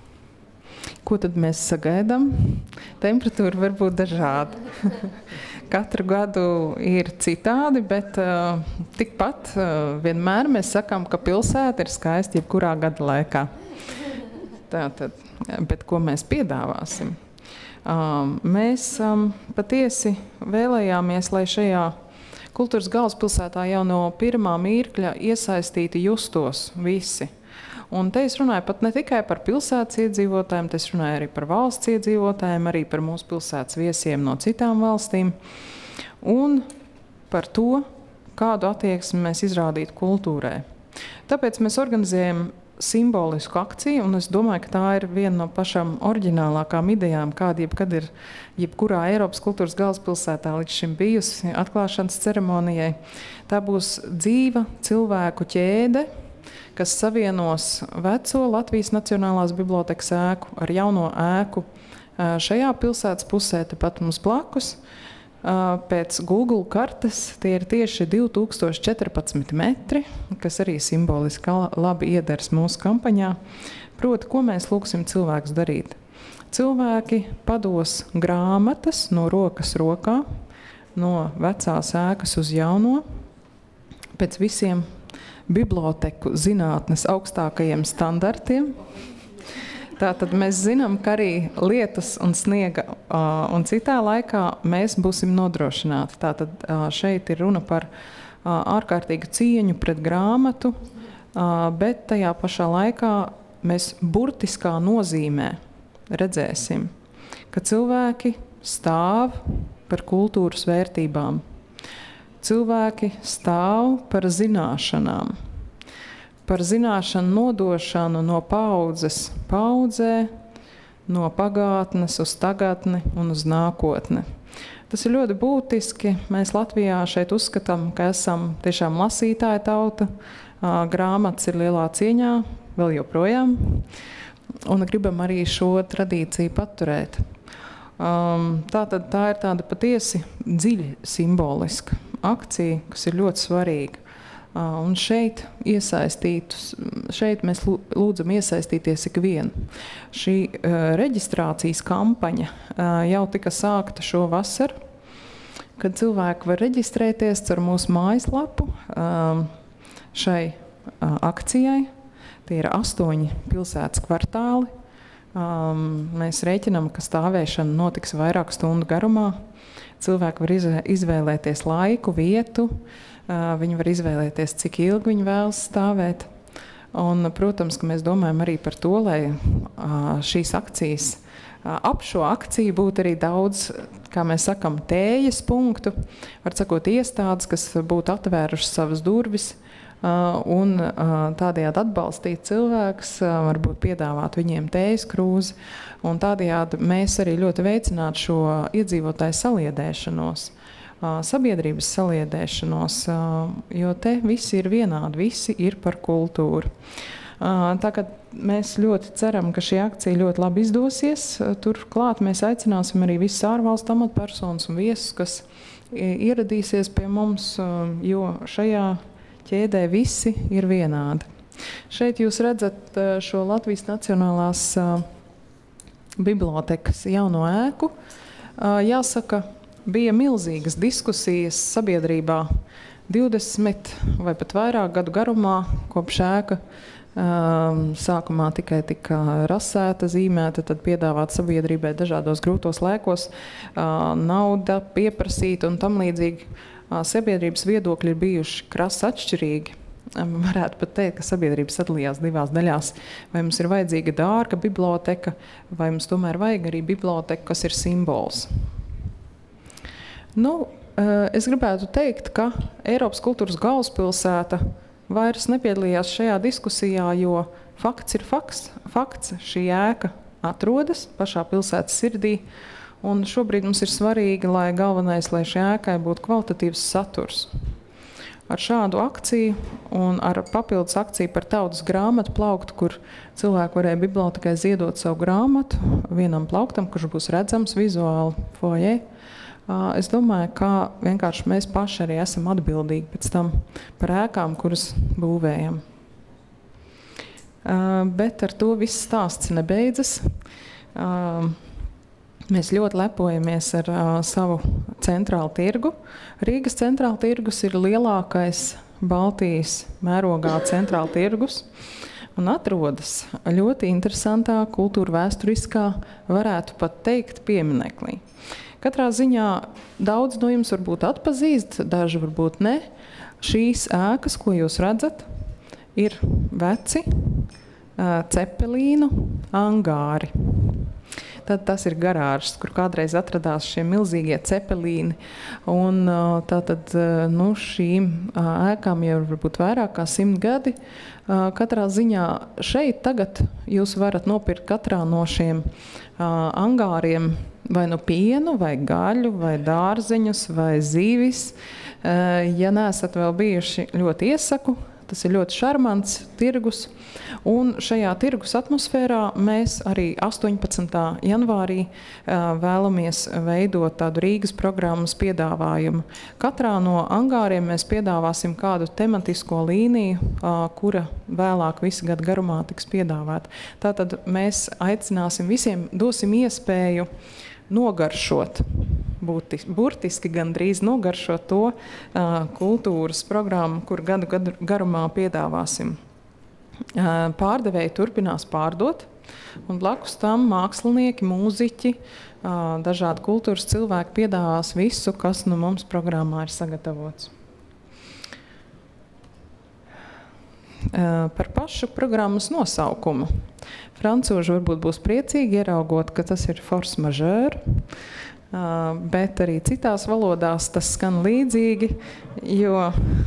Speaker 5: Ko tad mēs sagaidām? Temperatūra var būt dažāda. Katru gadu ir citādi, bet tikpat vienmēr mēs sakām, ka pilsēta ir skaista jebkurā gada laikā. Tātad, bet ko mēs piedāvāsim? Mēs patiesi vēlējāmies, lai šajā kultūras galvaspilsētā jau no pirmā mirkļa iesaistīti justos visi. Un te es runāju pat ne tikai par pilsētas iedzīvotājiem, te es runāju arī par valsts iedzīvotājiem, arī par mūsu pilsētas viesiem no citām valstīm. Un par to, kādu attieksmi mēs izrādītu kultūrai. Tāpēc mēs organizējam simbolisku akciju, un es domāju, ka tā ir viena no pašām oriģinālākām idejām, kāda jebkad ir jebkurā Eiropas kultūras galvaspilsētā līdz šim bijusi atklāšanas ceremonijai. Tā būs dzīva cilvēku ķēde, kas savienos veco Latvijas Nacionālās bibliotekas ēku ar jauno ēku šajā pilsētas pusē, tepat mums blakus. Pēc Google kartes tie ir tieši 2014 metri, kas arī simboliski labi iedars mūsu kampaņā. Proti, ko mēs lūgsim cilvēkus darīt? Cilvēki pados grāmatas no rokas rokā, no vecās ēkas uz jauno, pēc visiem biblioteku zinātnes augstākajiem standartiem. Tātad mēs zinām, ka arī lietus un sniega un citā laikā mēs būsim nodrošināti. Tātad šeit ir runa par ārkārtīgu cieņu pret grāmatu, bet tajā pašā laikā mēs burtiskā nozīmē redzēsim, ka cilvēki stāv par kultūras vērtībām. Cilvēki stāv par zināšanām. Par zināšanu nodošanu no paudzes paudzē, no pagātnes uz tagadni un uz nākotni. Tas ir ļoti būtiski. Mēs Latvijā šeit uzskatām, ka esam tiešām lasītāja tauta. Grāmatas ir lielā cieņā, vēl joprojām, un gribam arī šo tradīciju paturēt. Tātad tā ir tāda patiesi dziļi simboliska akcija, kas ir ļoti svarīga. Un šeit mēs lūdzam iesaistīties ikvienu. Šī reģistrācijas kampaņa jau tika sākta šo vasaru, kad cilvēki var reģistrēties ar mūsu mājaslapu šai akcijai. Tie ir 8 pilsētas kvartāli. Mēs rēķinām, ka stāvēšana notiks vairāku stundu garumā. Cilvēki var izvēlēties laiku, vietu. Viņi var izvēlēties, cik ilgi viņi vēlas stāvēt. Un, protams, ka mēs domājam arī par to, lai šīs akcijas, ap šo akciju būtu arī daudz, kā mēs sakam, tējas punktu, var sakot iestādes, kas būtu atvērušas savas durvis, un tādējādi atbalstīt cilvēkus, varbūt piedāvāt viņiem tējas krūzi, un tādējādi mēs arī ļoti veicinātu šo iedzīvotāju saliedēšanos, sabiedrības saliedēšanos, jo te visi ir vienādi, visi ir par kultūru. Tā kā mēs ļoti ceram, ka šī akcija ļoti labi izdosies, turklāt mēs aicināsim arī visas ārvalstu amatpersonas un viesus, kas ieradīsies pie mums, jo šajā ķēdē visi ir vienādi. Šeit jūs redzat šo Latvijas Nacionālās bibliotekas jauno ēku. Jāsaka, bija milzīgas diskusijas sabiedrībā 20 vai pat vairāk gadu garumā, kopš ēka sākumā tikai tika rasēta, zīmēta, tad piedāvāt sabiedrībai dažādos grūtos laikos, nauda pieprasīta un tam līdzīgi. Sabiedrības viedokļi ir bijuši krasi atšķirīgi. Varētu pat teikt, ka sabiedrība sadalījās divās daļās. Vai mums ir vajadzīga dārga biblioteka, vai mums tomēr vajag arī biblioteka, kas ir simbols. Nu, es gribētu teikt, ka Eiropas kultūras galvaspilsēta vairs nepiedalījās šajā diskusijā, jo fakts ir fakts. Fakts, šī ēka atrodas pašā pilsētas sirdī, un šobrīd mums ir svarīgi, lai galvenais, lai šai ēkai būtu kvalitatīvs saturs. Ar šādu akciju un ar papildus akciju par tautas grāmatu plauktu, kur cilvēki varēja bibliotekai ziedot savu grāmatu vienam plauktam, kurš būs redzams vizuāli foijē. Es domāju, ka vienkārši mēs paši arī esam atbildīgi pēc tam par ēkām, kuras būvējam. Bet ar to viss stāsts nebeidzas. Mēs ļoti lepojamies ar savu centrālu tirgu. Rīgas centrāla tirgus ir lielākais Baltijas mērogā centrāla tirgus un atrodas ļoti interesantā kultūra vēsturiskā, varētu pat teikt, piemineklī. Katrā ziņā daudz no jums varbūt atpazīst, daži varbūt ne. Šīs ēkas, ko jūs redzat, ir veci cepelīnu angāri. Tad tas ir garāžas, kur kādreiz atradās šie milzīgie cepelīni. Un tātad šīm ēkām jau varbūt vairāk kā 100 gadi. Katrā ziņā šeit tagad jūs varat nopirkt katrā no šiem angāriem vai nu pienu, vai gaļu, vai dārzeņus, vai zīvis. Ja neesat vēl bijuši, ļoti iesaku. Tas ir ļoti šarmants tirgus, un šajā tirgus atmosfērā mēs arī 18. janvārī vēlamies veidot tādu Rīgas programmas piedāvājumu. Katrā no angāriem mēs piedāvāsim kādu tematisko līniju, kura vēlāk visu gadu garumā tiks piedāvāta. Tātad mēs aicināsim visiem, dosim iespēju nogaršot, burtiski gandrīz nogaršot to kultūras programmu, kur gadu garumā piedāvāsim. Pārdevēji turpinās pārdot, un blakus tam mākslinieki, mūziķi, dažādi kultūras cilvēki piedāvās visu, kas no mums programmā ir sagatavots. Par pašu programmas nosaukumu. Francūži varbūt būs priecīgi ieraugot, ka tas ir force majeure, bet arī citās valodās tas skan līdzīgi, jo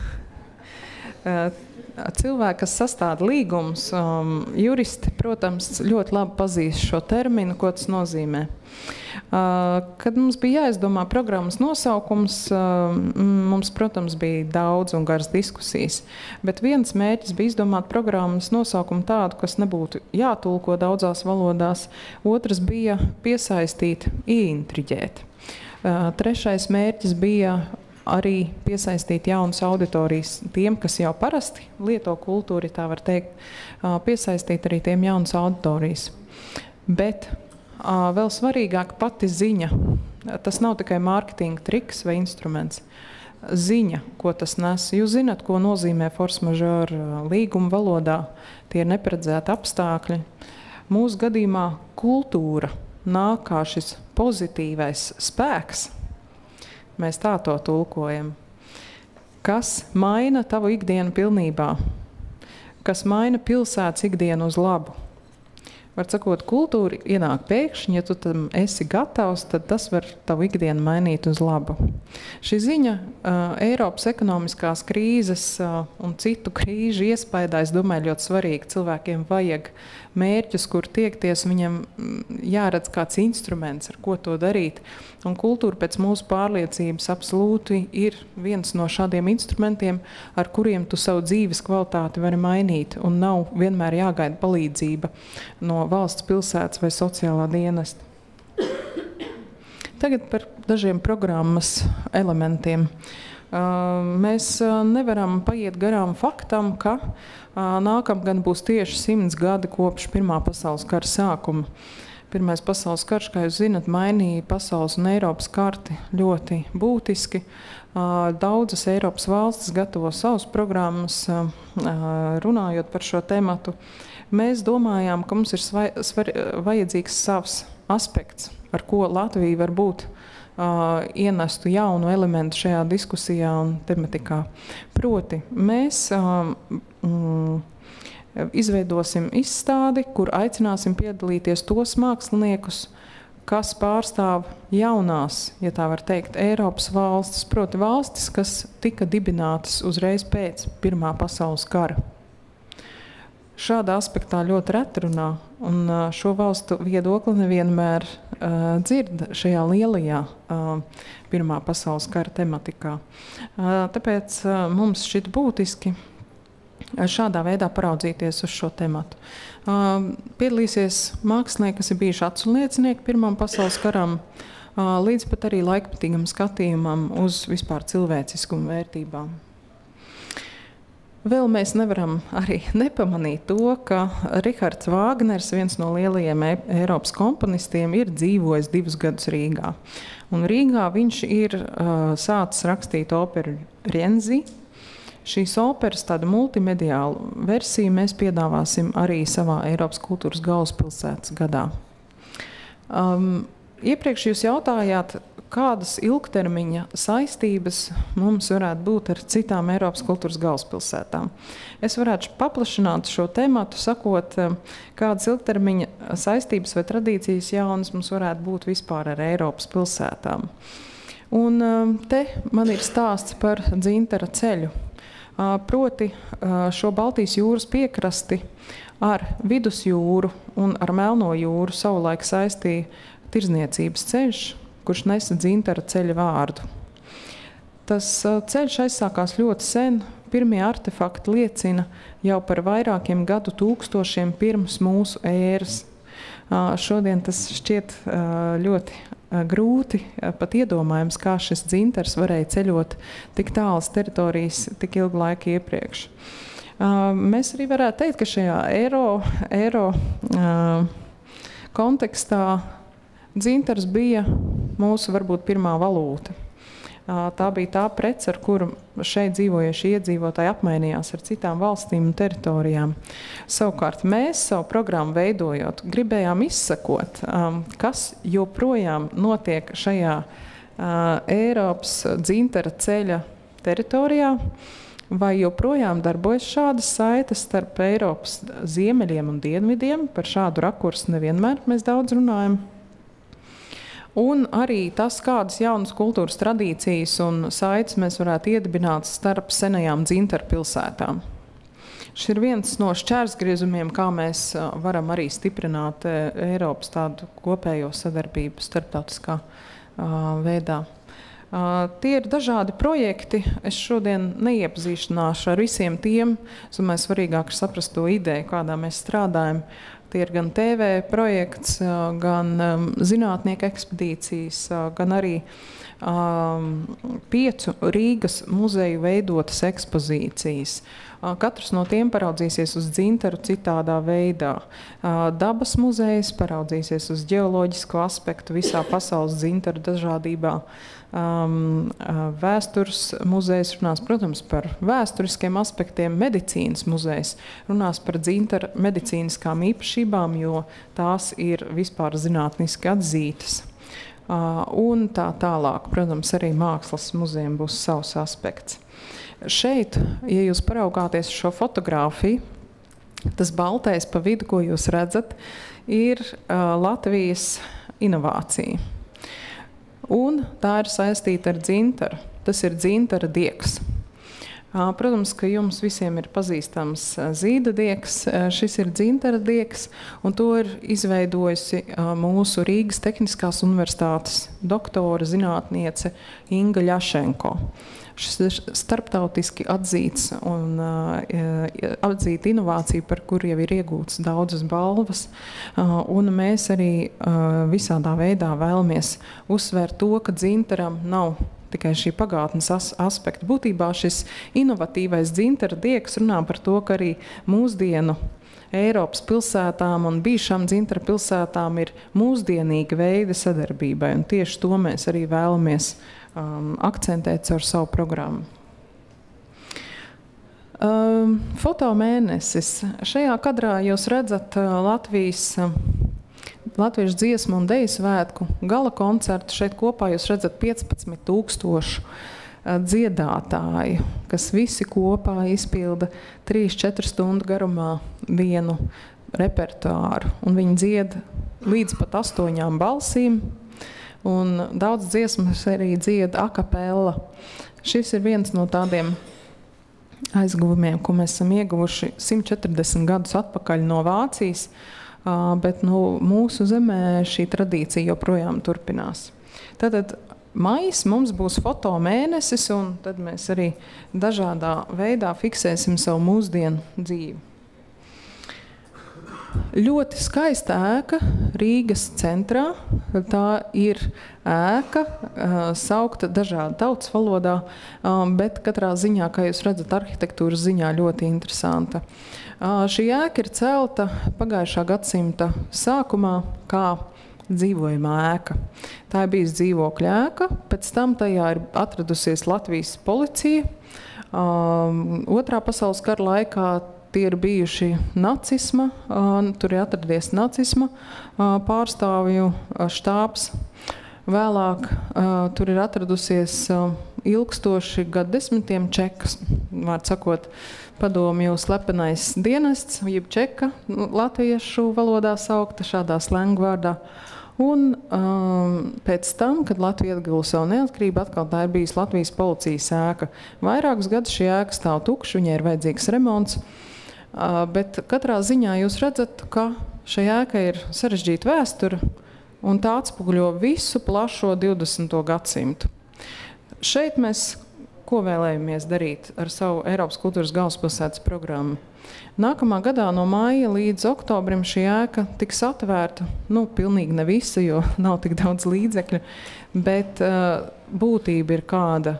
Speaker 5: cilvēki, kas sastāda līgumus, juristi, protams, ļoti labi pazīst šo terminu, ko tas nozīmē. Kad mums bija jāizdomā programmas nosaukums, mums, protams, bija daudz un garas diskusijas, bet viens mērķis bija izdomāt programmas nosaukumu tādu, kas nebūtu jātulko daudzās valodās, otrs bija piesaistīt, ieintriģēt. Trešais mērķis bija arī piesaistīt jaunas auditorijas tiem, kas jau parasti lieto kultūru, tā var teikt, piesaistīt arī tiem jaunas auditorijas. Bet vēl svarīgāk pati ziņa. Tas nav tikai mārketinga triks vai instruments. Ziņa, ko tas nes. Jūs zināt, ko nozīmē force majeure līguma valodā. Tie ir neparedzēti apstākļi. Mūsu gadījumā kultūra nāk kā šis pozitīvais spēks. Mēs tā to tulkojam. Kas maina tavu ikdienu pilnībā? kas maina pilsētas ikdienu uz labu. Var sakot, kultūra ienāk pēkšņi, ja tu tam esi gatavs, tad tas var tavu ikdienu mainīt uz labu. Šī ziņa Eiropas ekonomiskās krīzes un citu krīžu iespaidā, es domāju, ļoti svarīgi. Cilvēkiem vajag mērķus, kur tiekties, viņam jāredz kāds instruments, ar ko to darīt. Un kultūra pēc mūsu pārliecības absolūti ir viens no šādiem instrumentiem, ar kuriem tu savu dzīves kvalitāti vari mainīt, un nav vienmēr jāgaida palīdzība no valsts, pilsētas vai sociālā dienesta. Tagad par dažiem programmas elementiem. Mēs nevaram paiet garām faktam, ka nākamgad būs tieši 100 gadi kopš Pirmā pasaules kara sākuma. Pirmais pasaules karš, kā jūs zinat, mainīja pasaules un Eiropas karti ļoti būtiski. Daudzas Eiropas valstis gatavo savas programmas, runājot par šo tematu. Mēs domājām, ka mums ir vajadzīgs savs aspekts, ar ko Latvija varbūt ienestu jaunu elementu šajā diskusijā un tematikā. Proti, mēs izveidosim izstādi, kur aicināsim piedalīties tos māksliniekus, kas pārstāv jaunās, ja tā var teikt, Eiropas valstis, proti valstis, kas tika dibinātas uzreiz pēc Pirmā pasaules kara. Šādā aspektā ļoti reti runā, un šo valstu viedokli nevienmēr dzird šajā lielajā Pirmā pasaules kara tematikā. Tāpēc mums šķiet būtiski šādā veidā paraudzīties uz šo tematu. Piedalīsies mākslinieki, kas ir bijuši aculiecinieki Pirmam pasaules karam, līdz pat arī laikpatīgam skatījumam uz vispār cilvēciskumu vērtībām. Vēl mēs nevaram arī nepamanīt to, ka Rihards Vāgners, viens no lielajiem Eiropas komponistiem, ir dzīvojis 2 gadus Rīgā. Un Rīgā viņš ir sācis rakstīt operu Rienzi. Šīs operas tādu multimediālu versiju mēs piedāvāsim arī savā Eiropas kultūras galvaspilsētas gadā. Iepriekš jūs jautājāt, kādas ilgtermiņa saistības mums varētu būt ar citām Eiropas kultūras galvaspilsētām. Es varētu paplašināt šo tematu, sakot, kādas ilgtermiņa saistības vai tradīcijas jaunas mums varētu būt vispār ar Eiropas pilsētām. Un te man ir stāsts par Dzintara ceļu. Proti šo Baltijas jūras piekrasti ar Vidusjūru un ar Melno jūru savulaik saistīja tirdzniecības ceļš, kurš nesa Dzintara ceļa vārdu. Tas ceļš aizsākās ļoti sen. Pirmie artefakti liecina jau par vairākiem gadu tūkstošiem pirms mūsu ēras. Šodien tas šķiet ļoti grūti pat iedomājams, kā šis Dzintars varēja ceļot tik tālas teritorijas tik ilgu laiku iepriekš. Mēs arī varētu teikt, ka šajā eiro kontekstā Dzintars bija mūsu varbūt pirmā valūta. Tā bija tā prece, ar kuru šeit dzīvojušie iedzīvotāji apmainījās ar citām valstīm un teritorijām. Savukārt mēs savu programmu veidojot, gribējām izsakot, kas joprojām notiek šajā Eiropas Dzintara ceļa teritorijā, vai joprojām darbojas šādas saites starp Eiropas ziemeļiem un dienvidiem. Par šādu rakursu nevienmēr mēs daudz runājam. Un arī tas, kādas jaunas kultūras tradīcijas un saites mēs varētu iedibināt starp senajām Dzintara pilsētām. Šis ir viens no šķērsgriezumiem, kā mēs varam arī stiprināt Eiropas tādu kopējo sadarbību starptautiskā veidā. Tie ir dažādi projekti. Es šodien neiepazīstināšu ar visiem tiem. Es domāju, svarīgāk ir saprast to ideju, kādā mēs strādājam. Tie ir gan TV projekts, gan zinātnieku ekspedīcijas, gan arī 5 Rīgas muzeju veidotas ekspozīcijas. Katrs no tiem paraudzīsies uz Dzintaru citādā veidā. Dabas muzejs paraudzīsies uz ģeoloģisko aspektu visā pasaules Dzintaru dažādībā. Vēstures muzejs runās, protams, par vēsturiskiem aspektiem. Medicīnas muzejs runās par Dzintara medicīniskām īpašībām, jo tās ir vispār zinātniski atzītas. Un tā tālāk, protams, arī mākslas muzejiem būs savs aspekts. Šeit, ja jūs paraugāties šo fotogrāfiju, Tas baltais pa vidu, ko jūs redzat, ir Latvijas inovācija. Un tā ir saistīta ar dzintaru. Tas ir dzintara diegs. Protams, ka jums visiem ir pazīstams zīda diegs, šis ir dzintara diegs, un to ir izveidojusi mūsu Rīgas Tehniskās universitātes doktora zinātniece Inga Ļašenko. Šis ir starptautiski atzīts un atzīta inovācija, par kuru jau ir iegūtas daudzas balvas, un mēs arī visādā veidā vēlamies uzsvērt to, ka dzintaram nav tikai šī pagātnes aspekta. Būtībā šis inovatīvais dzintara diegs runā par to, ka arī mūsdienu Eiropas pilsētām un bijušām dzintara pilsētām ir mūsdienīga veida sadarbībai, un tieši to mēs arī vēlamies akcentēt ar savu programmu. Fotomēnesis. Šajā kadrā jūs redzat Latviešu dziesmu un deju svētku gala koncertu. Šeit kopā jūs redzat 15,000 dziedātāju, kas visi kopā izpilda 3-4 stundu garumā vienu repertuāru. Un viņi dzied līdz pat 8 balsīm, un daudz dziesmas arī dzied a cappella. Šis ir viens no tādiem aizguvumiem, ko mēs esam ieguvuši 140 gadus atpakaļ no Vācijas, bet mūsu zemē šī tradīcija joprojām turpinās. Tātad maijs mums būs fotomēnesis, un tad mēs arī dažādā veidā fiksēsim savu mūsdienu dzīvi. Ļoti skaista ēka Rīgas centrā. Tā ir ēka, saukta dažādi tautas valodā, bet katrā ziņā, kā jūs redzat, arhitektūras ziņā ļoti interesanta. Šī ēka ir celta pagājušā gadsimta sākumā kā dzīvojamā ēka. Tā ir bijusi dzīvokļa ēka, pēc tam tajā ir atradusies Latvijas policija. Otrā pasaules kara laikā tie ir bijuši nacisma, tur ir atradies nacisma pārstāvju štābs. Vēlāk tur ir atradusies ilgstoši gadsimtiem čekas, vārds sakot, padomju slepenais dienests, jeb čeka, latviešu valodā saukta šādā slēngvārdā. Un pēc tam, kad Latvija atguva savu neatkarību, atkal tā ir bijusi Latvijas policijas ēka. Vairākus gadus šī ēka stāv tukša, viņai ir vajadzīgs remonts. Bet katrā ziņā jūs redzat, ka šai ēkai ir sarežģīta vēsture, un tā atspoguļo visu plašo 20. gadsimtu. Šeit mēs ko vēlējamies darīt ar savu Eiropas kultūras galvaspilsētas programmu? Nākamā gadā no māja līdz oktobrim šī ēka tiks atvērta, pilnīgi ne visa, jo nav tik daudz līdzekļu, bet būtība ir kāda.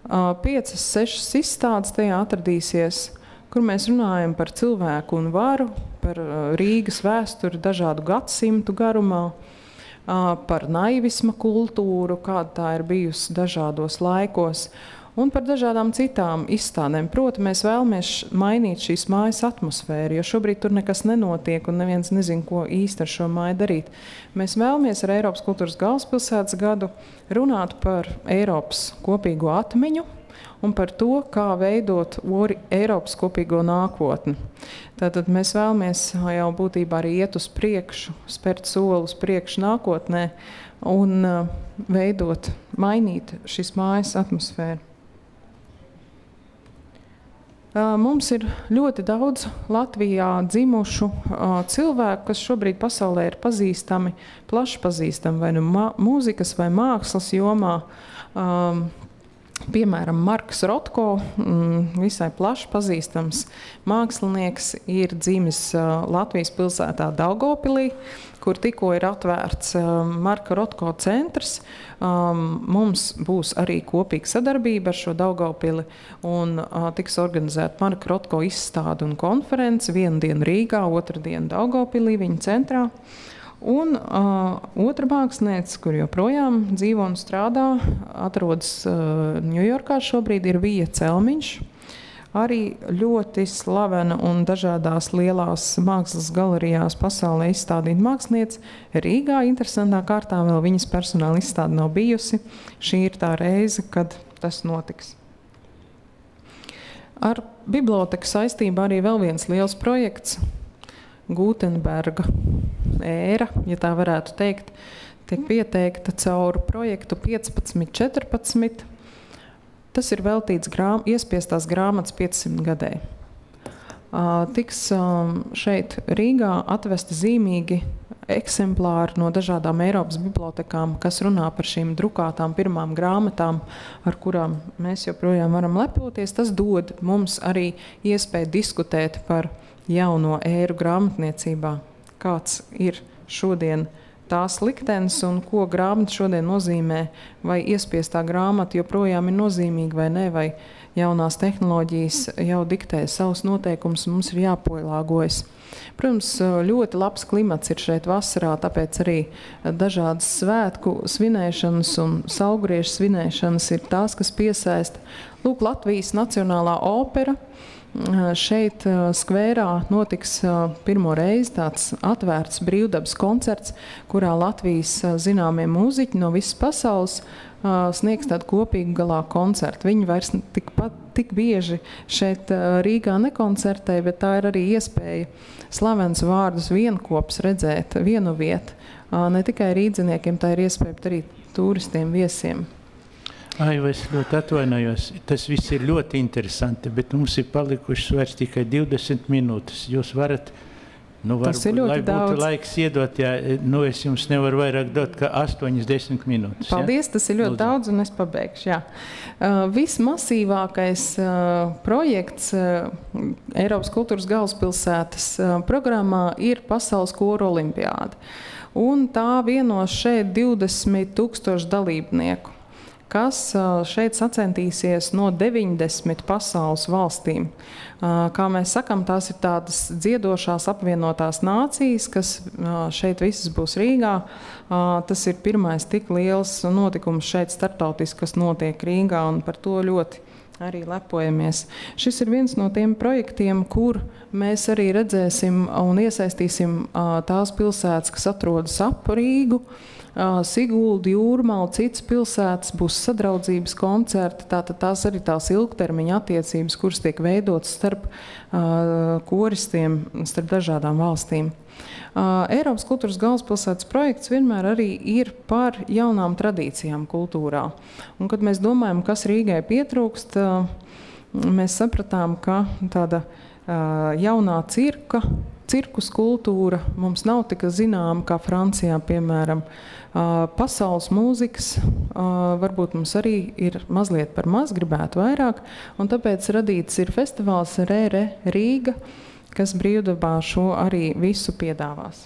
Speaker 5: 5-6 izstādes tajā atradīsies, kur mēs runājam par cilvēku un varu, par Rīgas vēsturi dažādu gadsimtu garumā, par naivisma kultūru, kāda tā ir bijusi dažādos laikos, un par dažādām citām izstādēm. Proti, mēs vēlamies mainīt šīs mājas atmosfēru, jo šobrīd tur nekas nenotiek un neviens nezin, ko īsti ar šo māju darīt. Mēs vēlamies ar Eiropas kultūras galvaspilsētas gadu runāt par Eiropas kopīgo atmiņu un par to, kā veidot Eiropas kopīgo nākotni. Tātad mēs vēlamies jau būtībā arī iet uz priekšu, spērt soli uz priekšu nākotnē un veidot, mainīt šīs mājas atmosfēru. Mums ir ļoti daudz Latvijā dzimušu cilvēku, kas šobrīd pasaulē ir pazīstami, plaši pazīstami vai mūzikas vai mākslas jomā. Piemēram, Marks Rotko, visai plaši pazīstams mākslinieks, ir dzimis Latvijas pilsētā Daugavpilī, kur tikko ir atvērts Marka Rotko centrs. Mums būs arī kopīga sadarbība ar šo Daugavpili un tiks organizēta Marka Rotko izstāde un konference, vienu dienu Rīgā, otru dienu Daugavpilī, viņa centrā. Un otra mākslinieca, kur joprojām dzīvo un strādā, atrodas Ņujorkā šobrīd, ir Vija Celmiņš. Arī ļoti slavena un dažādās lielās mākslas galerijās pasaulē izstādīta mākslinieca. Rīgā interesantā kārtā vēl viņas personāla izstāde nav bijusi. Šī ir tā reize, kad tas notiks. Ar biblioteka saistībā arī vēl viens liels projekts, Gutenberga ēra, ja tā varētu teikt, tiek pieteikta caur projektu 1514. Tas ir veltīts iespiestās grāmatas 500 gadē. Tiks šeit Rīgā atvesti zīmīgi eksemplāri no dažādām Eiropas bibliotekām, kas runā par šīm drukātām pirmām grāmatām, ar kurām mēs joprojām varam lepoties. Tas dod mums arī iespēju diskutēt par jauno ēru grāmatniecībā, kāds ir šodien tās liktenis un ko grāmata šodien nozīmē, vai iespiestā grāmata joprojām ir nozīmīga vai ne, vai jaunās tehnoloģijas jau diktē savus noteikumus, mums ir jāpielāgojas. Protams, ļoti labs klimats ir šeit vasarā, tāpēc arī dažādas svētku svinēšanas un saulgriežu svinēšanas ir tās, kas piesaista. Lūk, Latvijas Nacionālā opera. Šeit skvērā notiks pirmo reizi tāds atvērts brīvdabas koncerts, kurā Latvijas zināmie mūziķi no visas pasaules sniegs tādu kopīgu galā koncertu. Viņi vairs tik bieži šeit Rīgā nekoncertē, bet tā ir arī iespēja slavens vārdus vienkops redzēt vienu vietu. Ne tikai rīdziniekiem, tā ir iespēja, bet arī turistiem, viesiem.
Speaker 1: Es ļoti atvainojos. Tas viss ir ļoti interesanti, bet mums ir palikušas vairs tikai 20 minūtes. Jūs varat,
Speaker 5: tas ir ļoti daudz.
Speaker 1: Lai būtu laiks iedot, es jums nevaru vairāk dot, kā 8-10 minūtes.
Speaker 5: Paldies, tas ir ļoti daudz, un es pabeigšu. Jā. Vismasīvākais projekts Eiropas kultūras galvaspilsētas programmā ir Pasaules koru olimpiāda. Un tā vienos šeit 20,000 dalībnieku, kas šeit sacentīsies no 90 pasaules valstīm. Kā mēs sakam, tās ir tādas dziedošās apvienotās nācijas, kas šeit visas būs Rīgā. Tas ir pirmais tik liels notikums šeit starptautiski, kas notiek Rīgā, un par to ļoti arī lepojamies. Šis ir viens no tiem projektiem, kur mēs arī redzēsim un iesaistīsim tās pilsētas, kas atrodas ap Rīgu, Siguldu, Jūrmalu, citas pilsētas, būs sadraudzības koncerti, tātad tās arī tās ilgtermiņa attiecības, kuras tiek veidotas starp koristiem, starp dažādām valstīm. Eiropas kultūras galvaspilsētas projekts vienmēr arī ir par jaunām tradīcijām kultūrā. Un, kad mēs domājam, kas Rīgai pietrūkst, mēs sapratām, ka tāda jaunā cirkus kultūra mums nav tik zināma kā Francijā, piemēram. Pasaules mūzikas varbūt mums arī ir mazliet par maz, gribētu vairāk, un tāpēc radīts ir festivāls RR Rīga, kas brīvdabā šo arī visu piedāvās.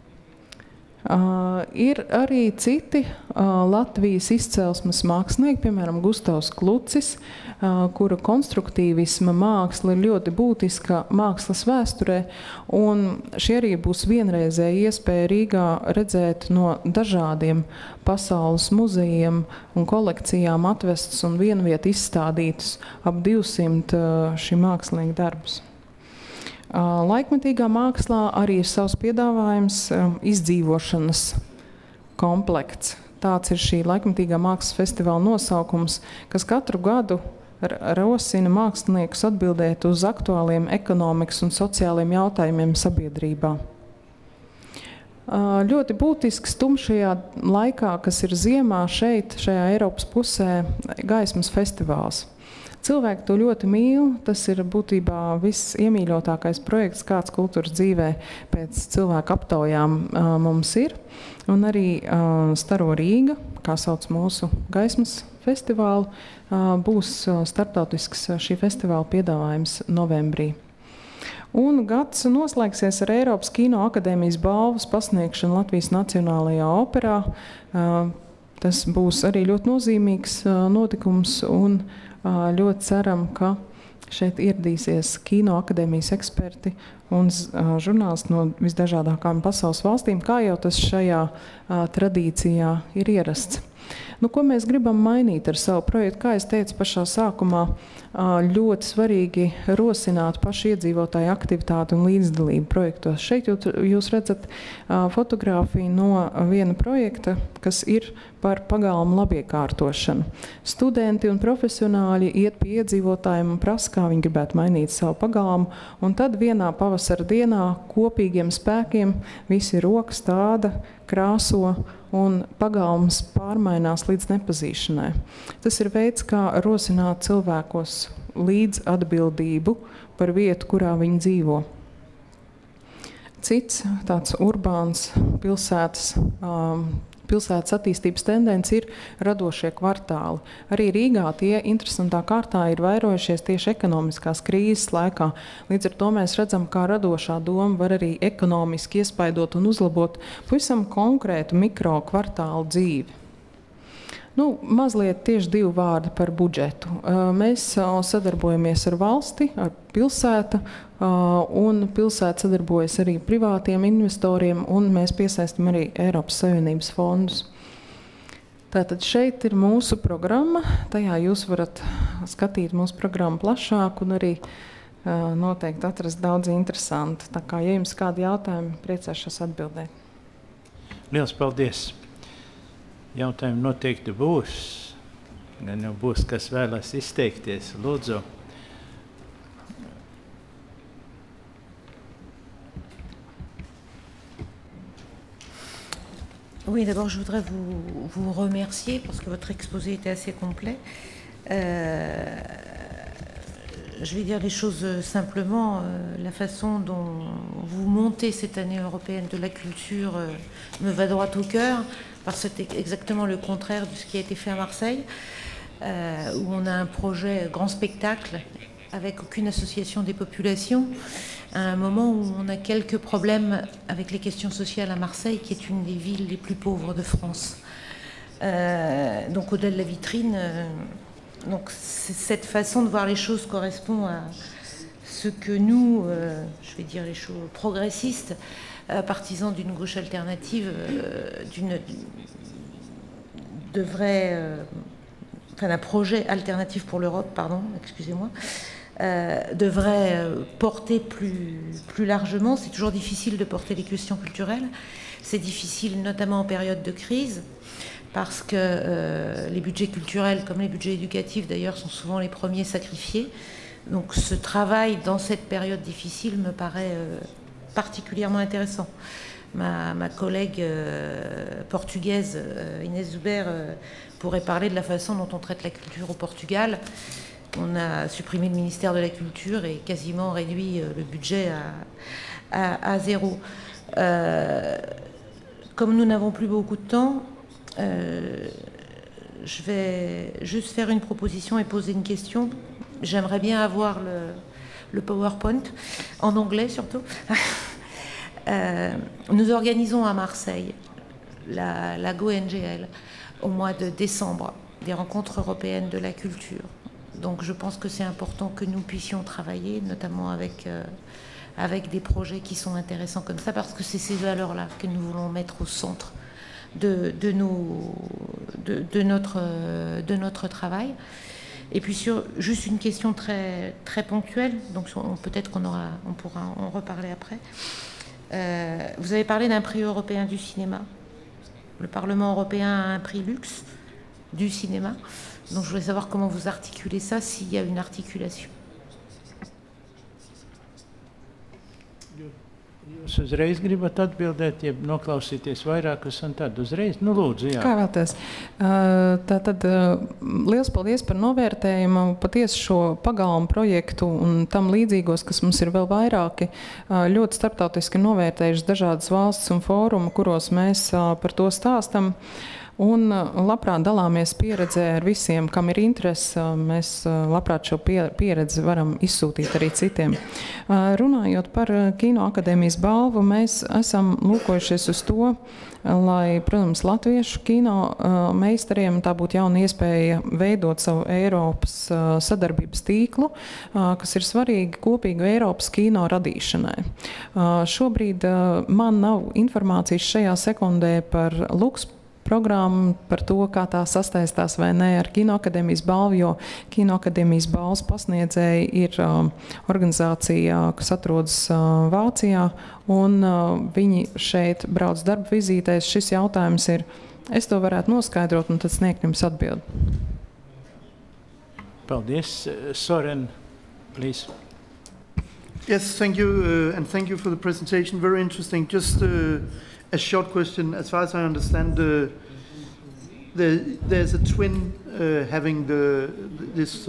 Speaker 5: Ir arī citi Latvijas izcelsmes mākslinieki, piemēram, Gustavs Klucis, kura konstruktīvisma māksla ir ļoti būtiska mākslas vēsturē, un šie arī būs vienreizēja iespēja Rīgā redzēt no dažādiem pasaules muzejiem un kolekcijām atvestus un vienviet izstādītus ap 200 šī mākslinieka darbus. Laikmetīgā mākslā arī ir savs piedāvājums izdzīvošanas komplekts. Tāds ir šī laikmetīgā mākslas festivāla nosaukums, kas katru gadu rosina māksliniekus atbildēt uz aktuāliem ekonomikas un sociāliem jautājumiem sabiedrībā. Ļoti būtisks tumšajā laikā, kas ir ziemā šeit, šajā Eiropas pusē, gaismas festivāls. Cilvēki to ļoti mīl, tas ir būtībā viss iemīļotākais projekts, kāds kultūras dzīvē pēc cilvēku aptaujām mums ir. Un arī Staro Rīga, kā sauc mūsu gaismas festivālu, būs starptautisks šī festivāla piedāvājums novembrī. Un gads noslēgsies ar Eiropas Kino akadēmijas balvas pasniegšanu Latvijas Nacionālajā operā. Tas būs arī ļoti nozīmīgs notikums, un ļoti ceram, ka šeit ieradīsies Kino akadēmijas eksperti un žurnālisti no visdažādākām pasaules valstīm, kā jau tas šajā tradīcijā ir ierasts. Nu, ko mēs gribam mainīt ar savu projektu? Kā es teicu pašā sākumā, ļoti svarīgi rosināt pašu iedzīvotāju aktivitāti un līdzdalību projektos. Šeit jūs redzat fotogrāfiju no viena projekta, kas ir par pagalmu labiekārtošanu. Studenti un profesionāļi iet pie iedzīvotājiem un prasa, kā viņi gribētu mainīt savu pagalmu, un tad vienā pavasara dienā kopīgiem spēkiem visi rokas tāda, krāso un pagalms pārmainās līdz nepazīšanai. Tas ir veids, kā rosināt cilvēkos līdz atbildību par vietu, kurā viņi dzīvo. Cits tāds urbāns pilsētas attīstības tendence ir radošie kvartāli. Arī Rīgā tie interesantā kārtā ir vairojušies tieši ekonomiskās krīzes laikā. Līdz ar to mēs redzam, kā radošā doma var arī ekonomiski iespaidot un uzlabot pavisam konkrētu mikro kvartālu dzīvi. Nu, mazliet tieši 2 vārdi par budžetu. Mēs sadarbojamies ar valsti, ar pilsētu, un pilsēta sadarbojas arī privātiem investoriem, un mēs piesaistam arī Eiropas Savienības fondus. Tātad šeit ir mūsu programma, tajā jūs varat skatīt mūsu programmu plašāk un arī noteikti atrast daudz interesantu. Tā kā, ja jums kādi jautājumi, priecāšos atbildēt.
Speaker 1: Liels paldies! Jautājumi noteikti būs. Gan jau būs, kas vēlas izteikties. Lūdzu.
Speaker 4: Oui, d'abord, je voudrais vous remercier parce que votre exposé était assez complet. Je vais dire les choses simplement. La façon dont vous montez cette année européenne de la culture me va droit au cœur, parce que c'est exactement le contraire de ce qui a été fait à Marseille, où on a un projet grand spectacle avec aucune association des populations, à un moment où on a quelques problèmes avec les questions sociales à Marseille, qui est une des villes les plus pauvres de France. Donc au-delà de la vitrine, donc cette façon de voir les choses correspond à ce que nous, je vais dire les choses progressistes, partisans d'une gauche alternative, d'un projet alternatif pour l'Europe, pardon, excusez-moi, devrait porter plus largement. C'est toujours difficile de porter les questions culturelles. C'est difficile notamment en période de crise, parce que les budgets culturels, comme les budgets éducatifs d'ailleurs, sont souvent les premiers sacrifiés. Donc ce travail dans cette période difficile me paraît particulièrement intéressant. Ma collègue portugaise, Inès Zuber, pourrait parler de la façon dont on traite la culture au Portugal. On a supprimé le ministère de la Culture et quasiment réduit le budget à zéro. Comme nous n'avons plus beaucoup de temps, je vais juste faire une proposition et poser une question. J'aimerais bien avoir le PowerPoint, en anglais surtout. Nous organisons à Marseille, la GoNGL, au mois de décembre, des rencontres européennes de la culture. Donc je pense que c'est important que nous puissions travailler, notamment avec des projets qui sont intéressants comme ça, parce que c'est ces valeurs-là que nous voulons mettre au centre de notre travail. Et puis juste une question très, très ponctuelle, donc peut-être qu'on pourra en reparler après. Vous avez parlé d'un prix européen du cinéma. Le Parlement européen a un prix luxe du cinéma. Donc je voulais savoir comment vous articulez ça, s'il y a une articulation.
Speaker 1: Jūs uzreiz gribat atbildēt, ja noklausīties vairākus un tad uzreiz? Nu, lūdzu, jā.
Speaker 5: Kā vēlties? Tātad liels paldies par novērtējumu. Patiesi šo pagalmu projektu un tam līdzīgos, kas mums ir vēl vairāki, ļoti starptautiski novērtējuši dažādas valstis un fórumi, kuros mēs par to stāstam. Un labprāt dalāmies pieredzē ar visiem, kam ir interese. Mēs labprāt šo pieredzi varam izsūtīt arī citiem. Runājot par Kino akadēmijas balvu, mēs esam lūkojušies uz to, lai, protams, latviešu kino meistariem tā būtu jauna iespēja veidot savu Eiropas sadarbības tīklu, kas ir svarīgi kopīgu Eiropas kino radīšanai. Šobrīd man nav informācijas šajā sekundē par Lux programmu, par to, kā tā sastaistās vai ne ar Kinoakadēmijas balvu, jo Kinoakadēmijas balvas pasniedzēji ir organizācija, kas atrodas Vācijā, un viņi šeit brauc darba vizītēs. Šis jautājums ir, es to varētu noskaidrot un tad sniegt jums atbildi.
Speaker 1: Paldies. Soren, please.
Speaker 6: Yes, thank you, and thank you for the presentation. Very interesting. Just a short question. As far as I understand, there's a twin having this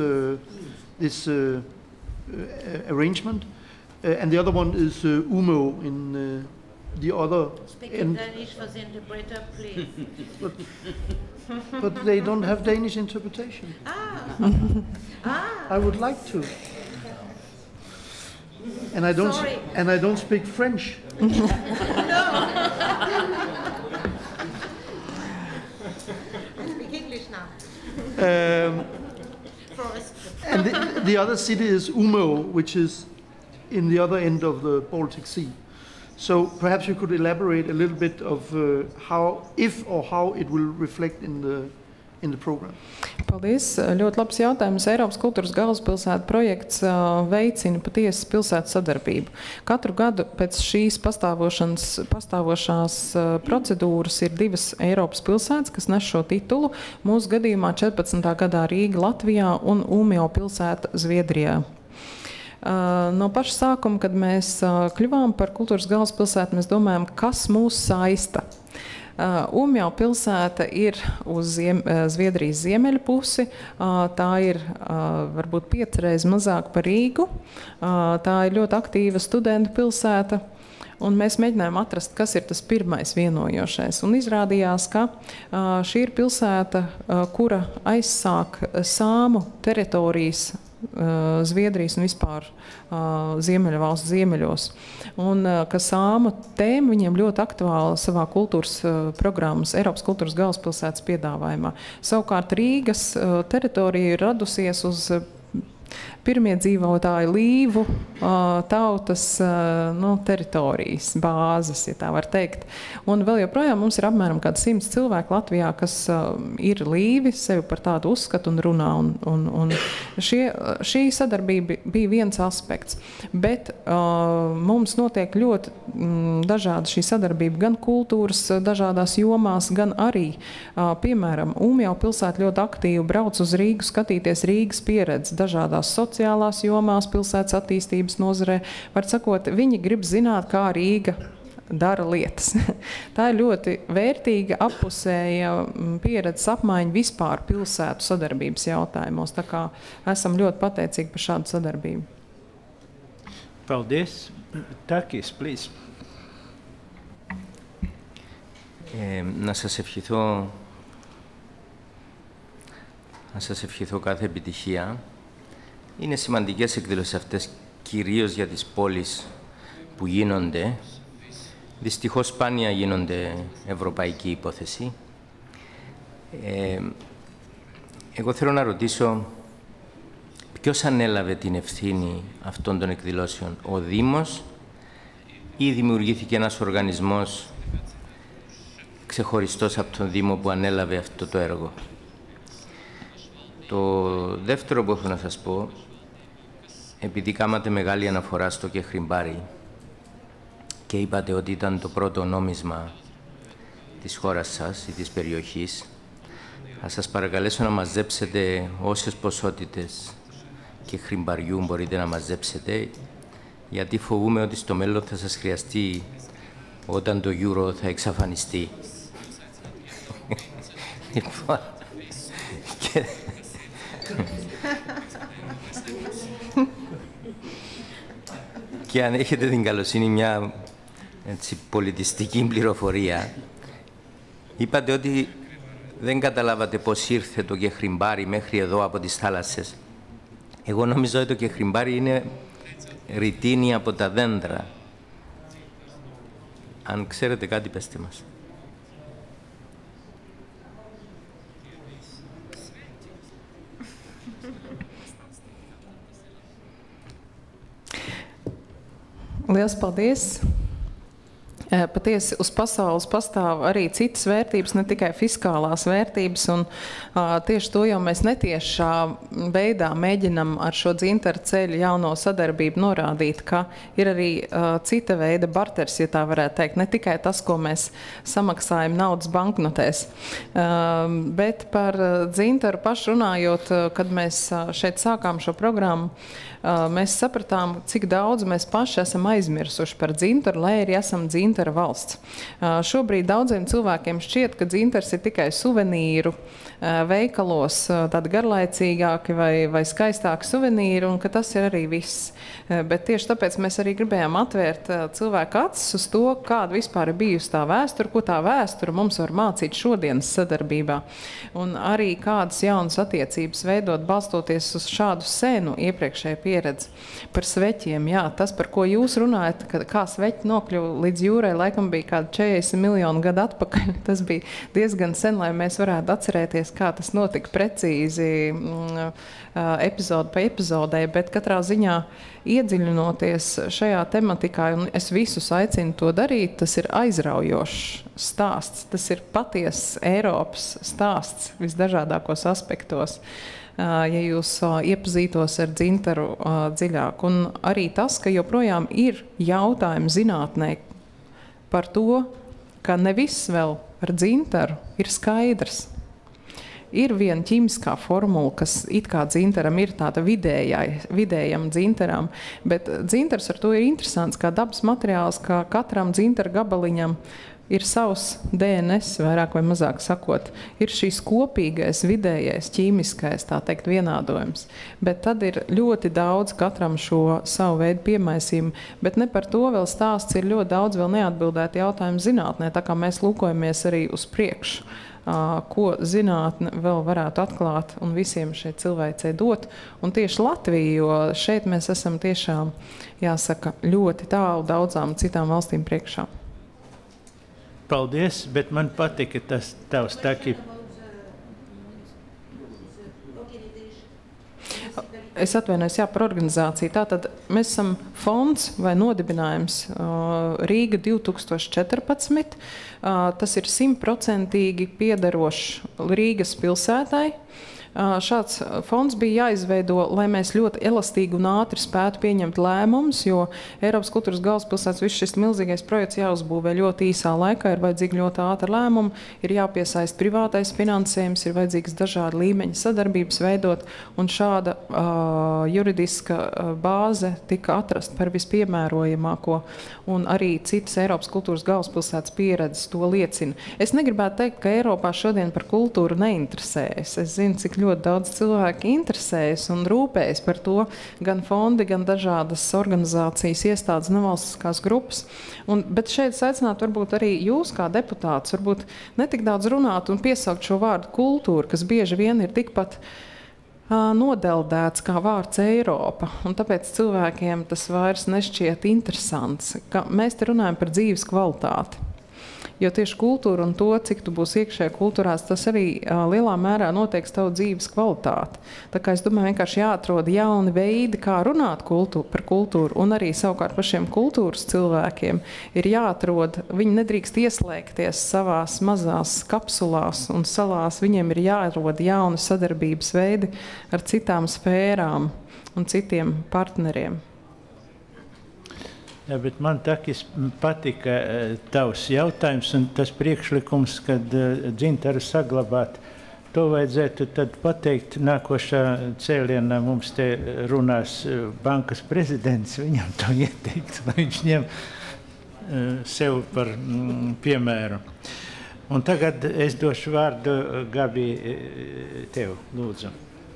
Speaker 6: arrangement, and the other one is UMO in the other end.
Speaker 4: Danish for the interpreter, please.
Speaker 6: But they don't have Danish interpretation. I would like to. And I don't speak French.
Speaker 4: Speak English now.
Speaker 6: And the other city is Umeå, which is in the other end of the Baltic Sea. So perhaps you could elaborate a little bit of how it will reflect in the program.
Speaker 5: Paldies. Ļoti labs jautājums. Eiropas kultūras galvaspilsētu projekts veicina patiesas pilsētu sadarbību. Katru gadu pēc šīs pastāvošās procedūras ir 2 Eiropas pilsētas, kas nes šo titulu. Mūsu gadījumā 14. gadā Rīga Latvijā un Umeå pilsēta Zviedrijā. No paša sākuma, kad mēs kļuvām par kultūras galvaspilsētu, mēs domājam, kas mūs saista. Umeå pilsēta ir uz Zviedrijas ziemeļu pusi. Tā ir varbūt 5 reizes mazāk par Rīgu. Tā ir ļoti aktīva studentu pilsēta. Un mēs mēģinājām atrast, kas ir tas pirmais vienojošais. Un izrādījās, ka šī ir pilsēta, kura aizsāk sāmu teritorijas Zviedrijas un vispār Ziemeļu valsts ziemeļos. Un ka sāmu tēma viņiem ļoti aktuāla savā kultūras programmas, Eiropas kultūras galvaspilsētas piedāvājumā. Savukārt Rīgas teritorija ir radusies uz pirmie dzīvotāji līvu tautas teritorijas, bāzes, ja tā var teikt. Un vēl joprojām mums ir apmēram 100 cilvēku Latvijā, kas ir līvi, sevi par tādu uzskatu un runā. Un šī sadarbība bija viens aspekts. Bet mums notiek ļoti dažāda šī sadarbība gan kultūras dažādās jomās, gan arī, piemēram, Umeå pilsēta ļoti aktīvi brauc uz Rīgu skatīties Rīgas pieredzi dažādās sociālās jomās, pilsētas attīstības nozarē. Var sakot, viņi grib zināt, kā Rīga dara lietas. Tā ir ļoti vērtīga appusēja pieredzes apmaiņa vispār pilsētu sadarbības jautājumos. Tā kā esam ļoti pateicīgi par šādu sadarbību.
Speaker 1: Paldies. Takis, please.
Speaker 7: Να σας ευχηθώ κάθε επιτυχία. Είναι σημαντικές εκδηλώσεις αυτές, κυρίως για τις πόλεις που γίνονται. Δυστυχώς σπάνια γίνονται ευρωπαϊκή υπόθεση. Εγώ θέλω να ρωτήσω ποιος ανέλαβε την ευθύνη αυτών των εκδηλώσεων, ο Δήμος ή δημιουργήθηκε ένας οργανισμός ξεχωριστός από τον Δήμο που ανέλαβε αυτό το έργο. Το δεύτερο που έχω να σας πω, επειδή κάνατε μεγάλη αναφορά στο κεχριμπάρι και είπατε ότι ήταν το πρώτο νόμισμα της χώρας σας ή της περιοχής, θα σας παρακαλέσω να μαζέψετε όσες ποσότητες κεχριμπαριού μπορείτε να μαζέψετε, γιατί φοβούμαι ότι στο μέλλον θα σας χρειαστεί όταν το euro θα εξαφανιστεί. Και αν έχετε την καλοσύνη μια πολιτιστική πληροφορία, είπατε ότι δεν καταλάβατε πώς ήρθε το κεχριμπάρι μέχρι εδώ από τις θάλασσες. Εγώ νομίζω ότι το κεχριμπάρι είναι ρητίνη από τα δέντρα. Αν ξέρετε κάτι, πέστε μας.
Speaker 5: Liels paldies! Patiesi uz pasaules pastāv arī citas vērtības, ne tikai fiskālās vērtības, un tieši to jau mēs netiešā veidā mēģinam ar šo dzintaru ceļu jauno sadarbību norādīt, ka ir arī cita veida barters, ja tā varētu teikt, ne tikai tas, ko mēs samaksājam naudas banknotēs. Bet par dzintaru pašu runājot, kad mēs šeit sākām šo programmu, mēs sapratām, cik daudz mēs paši esam aizmirsuši par dzintaru, lai arī esam dzintara valsts. Šobrīd daudziem cilvēkiem šķiet, ka dzintars ir tikai suvenīru veikalos, tādi garlaicīgāki vai skaistāki suvenīri, un ka tas ir arī viss. Bet tieši tāpēc mēs arī gribējām atvērt cilvēku acis uz to, kāda vispār ir bijusi tā vēsture, ko tā vēsture mums var mācīt šodienas sadarbībā. Un arī kādas jaunas attiecības veidot, balstoties uz šādu senu iepriekšēju pieredzi. Par sveķiem, jā, tas, par ko jūs runājat, kā sveķi nokļuva līdz jūrai, laikam bija kādi 40 miljonu gadu atpakaļ. Tas bija diezgan sen, lai mēs varētu atcerēties, kā tas notika precīzi epizode pa epizodē, bet katrā ziņā iedziļinoties šajā tematikā, un es visus aicinu to darīt, tas ir aizraujošs stāsts. Tas ir patiess Eiropas stāsts visdažādākos aspektos, ja jūs iepazītos ar dzintaru dziļāk. Un arī tas, ka joprojām ir jautājumi zinātnē par to, ka ne viss vēl ar dzintaru ir skaidrs. Ir viena ķīmiskā formula, kas it kā dzintaram ir tāda vidējam dzintaram, bet dzintars ar to ir interesants kā dabas materiāls, ka katram dzintara gabaliņam ir savs DNS, vairāk vai mazāk sakot. Ir šīs kopīgais, vidējais, ķīmiskais, tā teikt, vienādojums. Bet tad ir ļoti daudz katram šo savu veidu piemaisījumu, bet ne par to vēl stāsts, ir ļoti daudz vēl neatbildēti jautājumi zinātnē, tā kā mēs lūkojamies arī uz priekšu, ko zinātne vēl varētu atklāt un visiem šeit cilvēcei dot. Un tieši Latvija, jo šeit mēs esam tiešām, jāsaka, ļoti tālu daudzām citām valstīm priekšā.
Speaker 1: Paldies, bet man patika tas tavs taki.
Speaker 5: Es atvainojos, jā, par organizāciju. Tātad mēs esam fonds vai nodibinājums Rīga 2014. Tas ir 100% piederošs Rīgas pilsētai. Šāds fonds bija jāizveido, lai mēs ļoti elastīgi un ātri spētu pieņemt lēmumus, jo Eiropas kultūras galvaspilsētas viss šis milzīgais projekts jāuzbūvē ļoti īsā laikā, ir vajadzīgi ļoti ātri lēmumi, ir jāpiesaist privātais finansējums, ir vajadzīgs dažādi līmeņi sadarbības veidot, un šāda juridiska bāze tika atrast par vispiemērojamāko, un arī citas Eiropas kultūras galvaspilsētas pieredzes to liecina. Es negribētu teikt, ka Eiropā šodien par kultūru neinteresējas. Es zinu, cik ļoti daudz cilvēki interesējas un rūpējas par to, gan fondi, gan dažādas organizācijas, iestādes, nevalstiskās grupas. Bet šeit es aicinātu varbūt arī jūs kā deputāts, varbūt netik daudz runāt un piesaukt šo vārdu kultūra, kas bieži vien ir tikpat nodeldēts kā vārds Eiropa, un tāpēc cilvēkiem tas vairs nešķiet interesants, ka mēs te runājam par dzīves kvalitāti. Jo tieši kultūra un to, cik tu būsi iekšējā kultūrās, tas arī lielā mērā noteiks tavu dzīves kvalitāti. Tā kā es domāju, vienkārši jāatrod jauni veidi, kā runāt par kultūru, un arī savukārt par šiem kultūras cilvēkiem ir jāatrod, viņi nedrīkst ieslēgties savās mazās kapsulās un salās, viņiem ir jārod jauni sadarbības veidi ar citām sfērām un citiem partneriem.
Speaker 1: Jā, bet man takis patika tavs jautājums un tas priekšlikums, kad dzintaru saglabāt. To vajadzētu tad pateikt nākošā cēlienā. Mums te runās bankas prezidents, viņam to ieteikt, lai viņš ņem sev par piemēru. Un tagad es došu vārdu Gabi tev, lūdzu.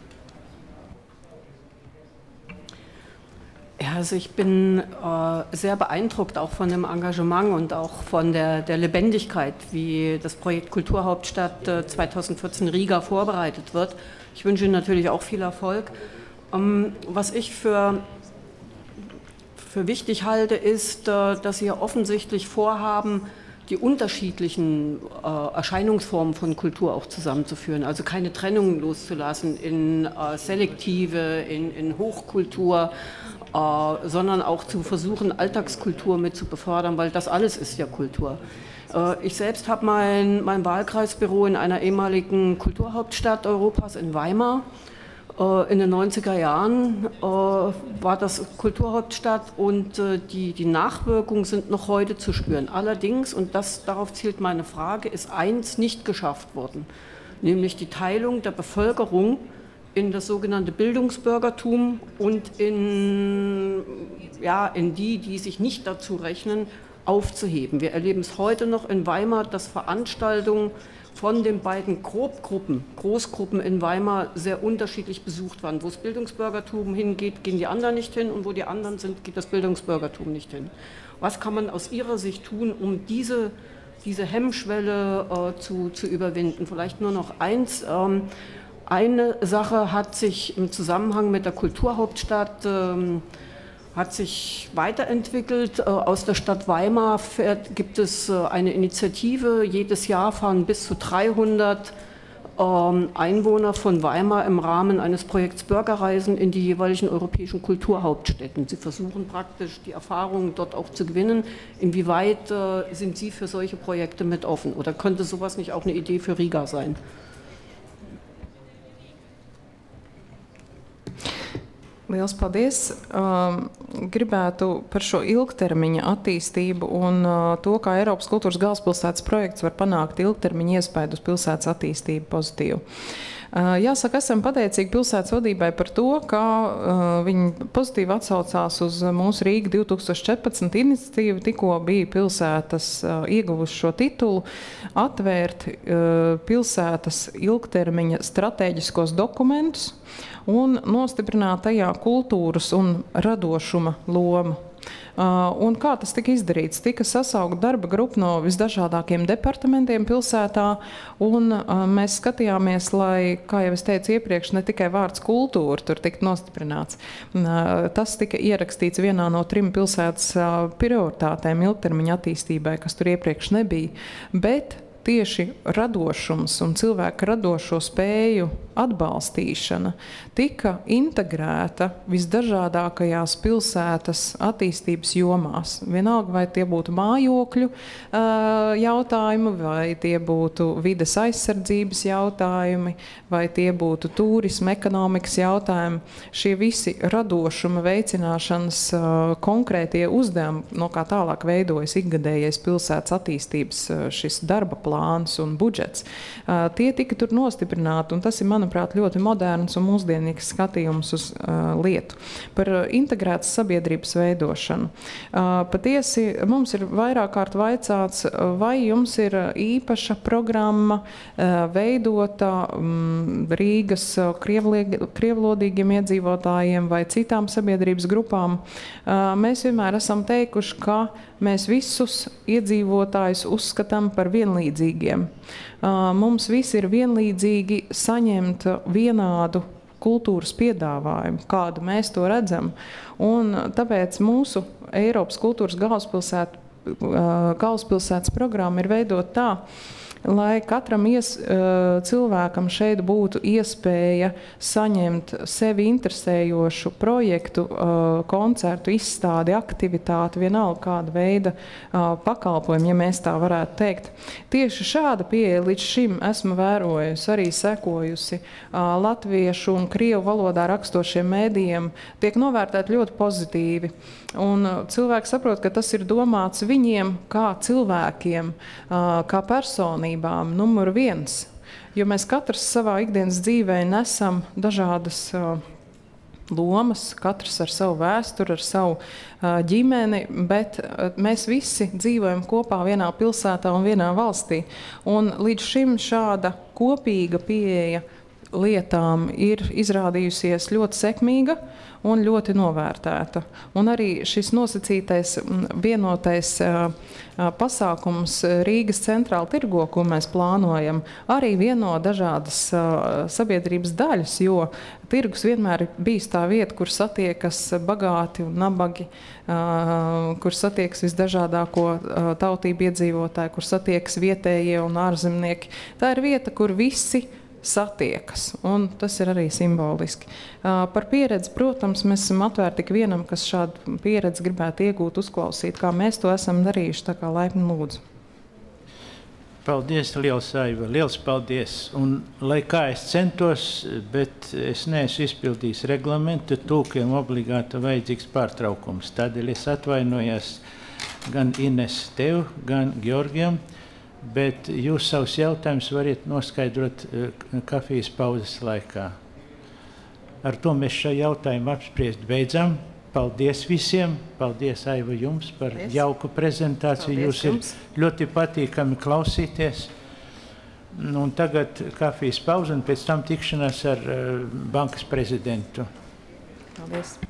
Speaker 3: Ja, also ich bin sehr beeindruckt auch von dem Engagement und auch von der Lebendigkeit, wie das Projekt Kulturhauptstadt 2014 Riga vorbereitet wird. Ich wünsche Ihnen natürlich auch viel Erfolg. Was ich für wichtig halte, ist, dass Sie offensichtlich vorhaben, die unterschiedlichen Erscheinungsformen von Kultur auch zusammenzuführen. Also keine Trennung loszulassen in Selektive, in Hochkultur sondern auch zu versuchen, Alltagskultur mit zu befördern, weil das alles ist ja Kultur. Ich selbst habe mein Wahlkreisbüro in einer ehemaligen Kulturhauptstadt Europas in Weimar. In den 90er Jahren war das Kulturhauptstadt und die Nachwirkungen sind noch heute zu spüren. Allerdings, und darauf zielt meine Frage, ist eins nicht geschafft worden, nämlich die Teilung der Bevölkerung in das sogenannte Bildungsbürgertum und in die sich nicht dazu rechnen, aufzuheben. Wir erleben es heute noch in Weimar, dass Veranstaltungen von den beiden Großgruppen in Weimar sehr unterschiedlich besucht werden. Wo das Bildungsbürgertum hingeht, gehen die anderen nicht hin und wo die anderen sind, geht das Bildungsbürgertum nicht hin. Was kann man aus Ihrer Sicht tun, um diese Hemmschwelle zu überwinden? Vielleicht nur noch eins. Eine Sache hat sich im Zusammenhang mit der Kulturhauptstadt hat sich weiterentwickelt. Aus der Stadt Weimar gibt es eine Initiative. Jedes Jahr fahren bis zu 300 Einwohner von Weimar im Rahmen eines Projekts Bürgerreisen in die jeweiligen europäischen Kulturhauptstädten. Sie versuchen praktisch die Erfahrungen dort auch zu gewinnen. Inwieweit sind Sie für solche Projekte mit offen? Oder könnte sowas nicht auch eine Idee für Riga sein?
Speaker 5: Liels paldies! Gribētu par šo ilgtermiņa attīstību un to, kā Eiropas kultūras galvaspilsētas projekts var panākt ilgtermiņa iespaidu uz pilsētas attīstību pozitīvu. Jāsaka, esam pateicīgi pilsētas vadībai par to, kā viņi pozitīvi atsaucās uz mūsu Rīga 2014 iniciatīvu, tikko bija pilsētas ieguvuši šo titulu, atvērt pilsētas ilgtermiņa stratēģiskos dokumentus un nostiprināt tajā kultūras un radošuma lomu. Un kā tas tika izdarīts? Tika sasaukt darba grupa no visdažādākiem departamentiem pilsētā, un mēs skatījāmies, lai, kā jau es teicu iepriekš, ne tikai vārds kultūra tur tika nostiprināts. Tas tika ierakstīts vienā no 3 pilsētas prioritātēm ilgtermiņa attīstībai, kas tur iepriekš nebija, bet tieši radošums un cilvēka radošo spēju atbalstīšana tika integrēta visdažādākajās pilsētas attīstības jomās. Vienalga, vai tie būtu mājokļu jautājumi, vai tie būtu vides aizsardzības jautājumi, vai tie būtu turisma, ekonomikas jautājumi. Šie visi radošuma veicināšanas konkrētie uzdevumi, no kā tālāk veidojas ikgadējais pilsētas attīstības šis darba plāns un budžets. Tie tika tur nostiprināti, un tas ir, manuprāt, ļoti moderns un mūsdienīgs skatījums uz lietu. Par integrētas sabiedrības veidošanu. Patiesi, mums ir vairāk kārt vaicāts, vai jums ir īpaša programma veidota Rīgas krievlodīgiem iedzīvotājiem vai citām sabiedrības grupām. Mēs vienmēr esam teikuši, ka mēs visus iedzīvotājus uzskatām par vienlīdzīgiem. Mums visi ir vienlīdzīgi saņemt vienādu kultūras piedāvājumu, kādu mēs to redzam. Un tāpēc mūsu Eiropas kultūras galvaspilsētas programma ir veidot tā, lai katram cilvēkam šeit būtu iespēja saņemt sevi interesējošu projektu, koncertu, izstādi, aktivitāti, vienalga kāda veida pakalpojumu, ja mēs tā varētu teikt. Tieši šāda pieeja līdz šim esmu vērojusi, arī sekojusi latviešu un krievu valodā rakstošiem mēdījiem, tiek novērtēti ļoti pozitīvi. Un cilvēki saprot, ka tas ir domāts viņiem kā cilvēkiem, kā personībām numur 1. Jo mēs katrs savā ikdienas dzīvē nesam dažādas lomas, katrs ar savu vēsturi, ar savu ģimeni, bet mēs visi dzīvojam kopā vienā pilsētā un vienā valstī. Un līdz šim šāda kopīga pieeja lietām ir izrādījusies ļoti sekmīga un ļoti novērtēta. Un arī šis nosacītais vienotais pasākums Rīgas centrāla tirgo, ko mēs plānojam, arī vieno dažādas sabiedrības daļas, jo tirgus vienmēr bijis tā vieta, kur satiekas bagāti un nabagi, kur satiekas visdažādāko tautību iedzīvotāji, kur satiekas vietējie un ārzemnieki. Tā ir vieta, kur visi satiekas, un tas ir arī simboliski. Par pieredzi, protams, mēs esam atvērti ikvienam, kas šādu pieredzi gribētu iegūt, uzklausīt, kā mēs to esam darījuši, tā kā laipni lūdzu.
Speaker 1: Paldies, liels Aiva, liels paldies. Un, lai kā es centos, bet es neesmu izpildījis reglamentu, tūkiem obligāti vajadzīgs pārtraukums. Tādēļ es atvainojos gan Ines tev, gan Georgijam, bet jūs savus jautājumus variet noskaidrot kafijas pauzes laikā. Ar to mēs šo jautājumu apspriest beidzam. Paldies visiem. Paldies, Aiva, jums par jauku prezentāciju. Paldies, jūs ir ļoti patīkami klausīties. Un tagad kafijas pauze un pēc tam tikšanās ar bankas prezidentu.
Speaker 5: Paldies.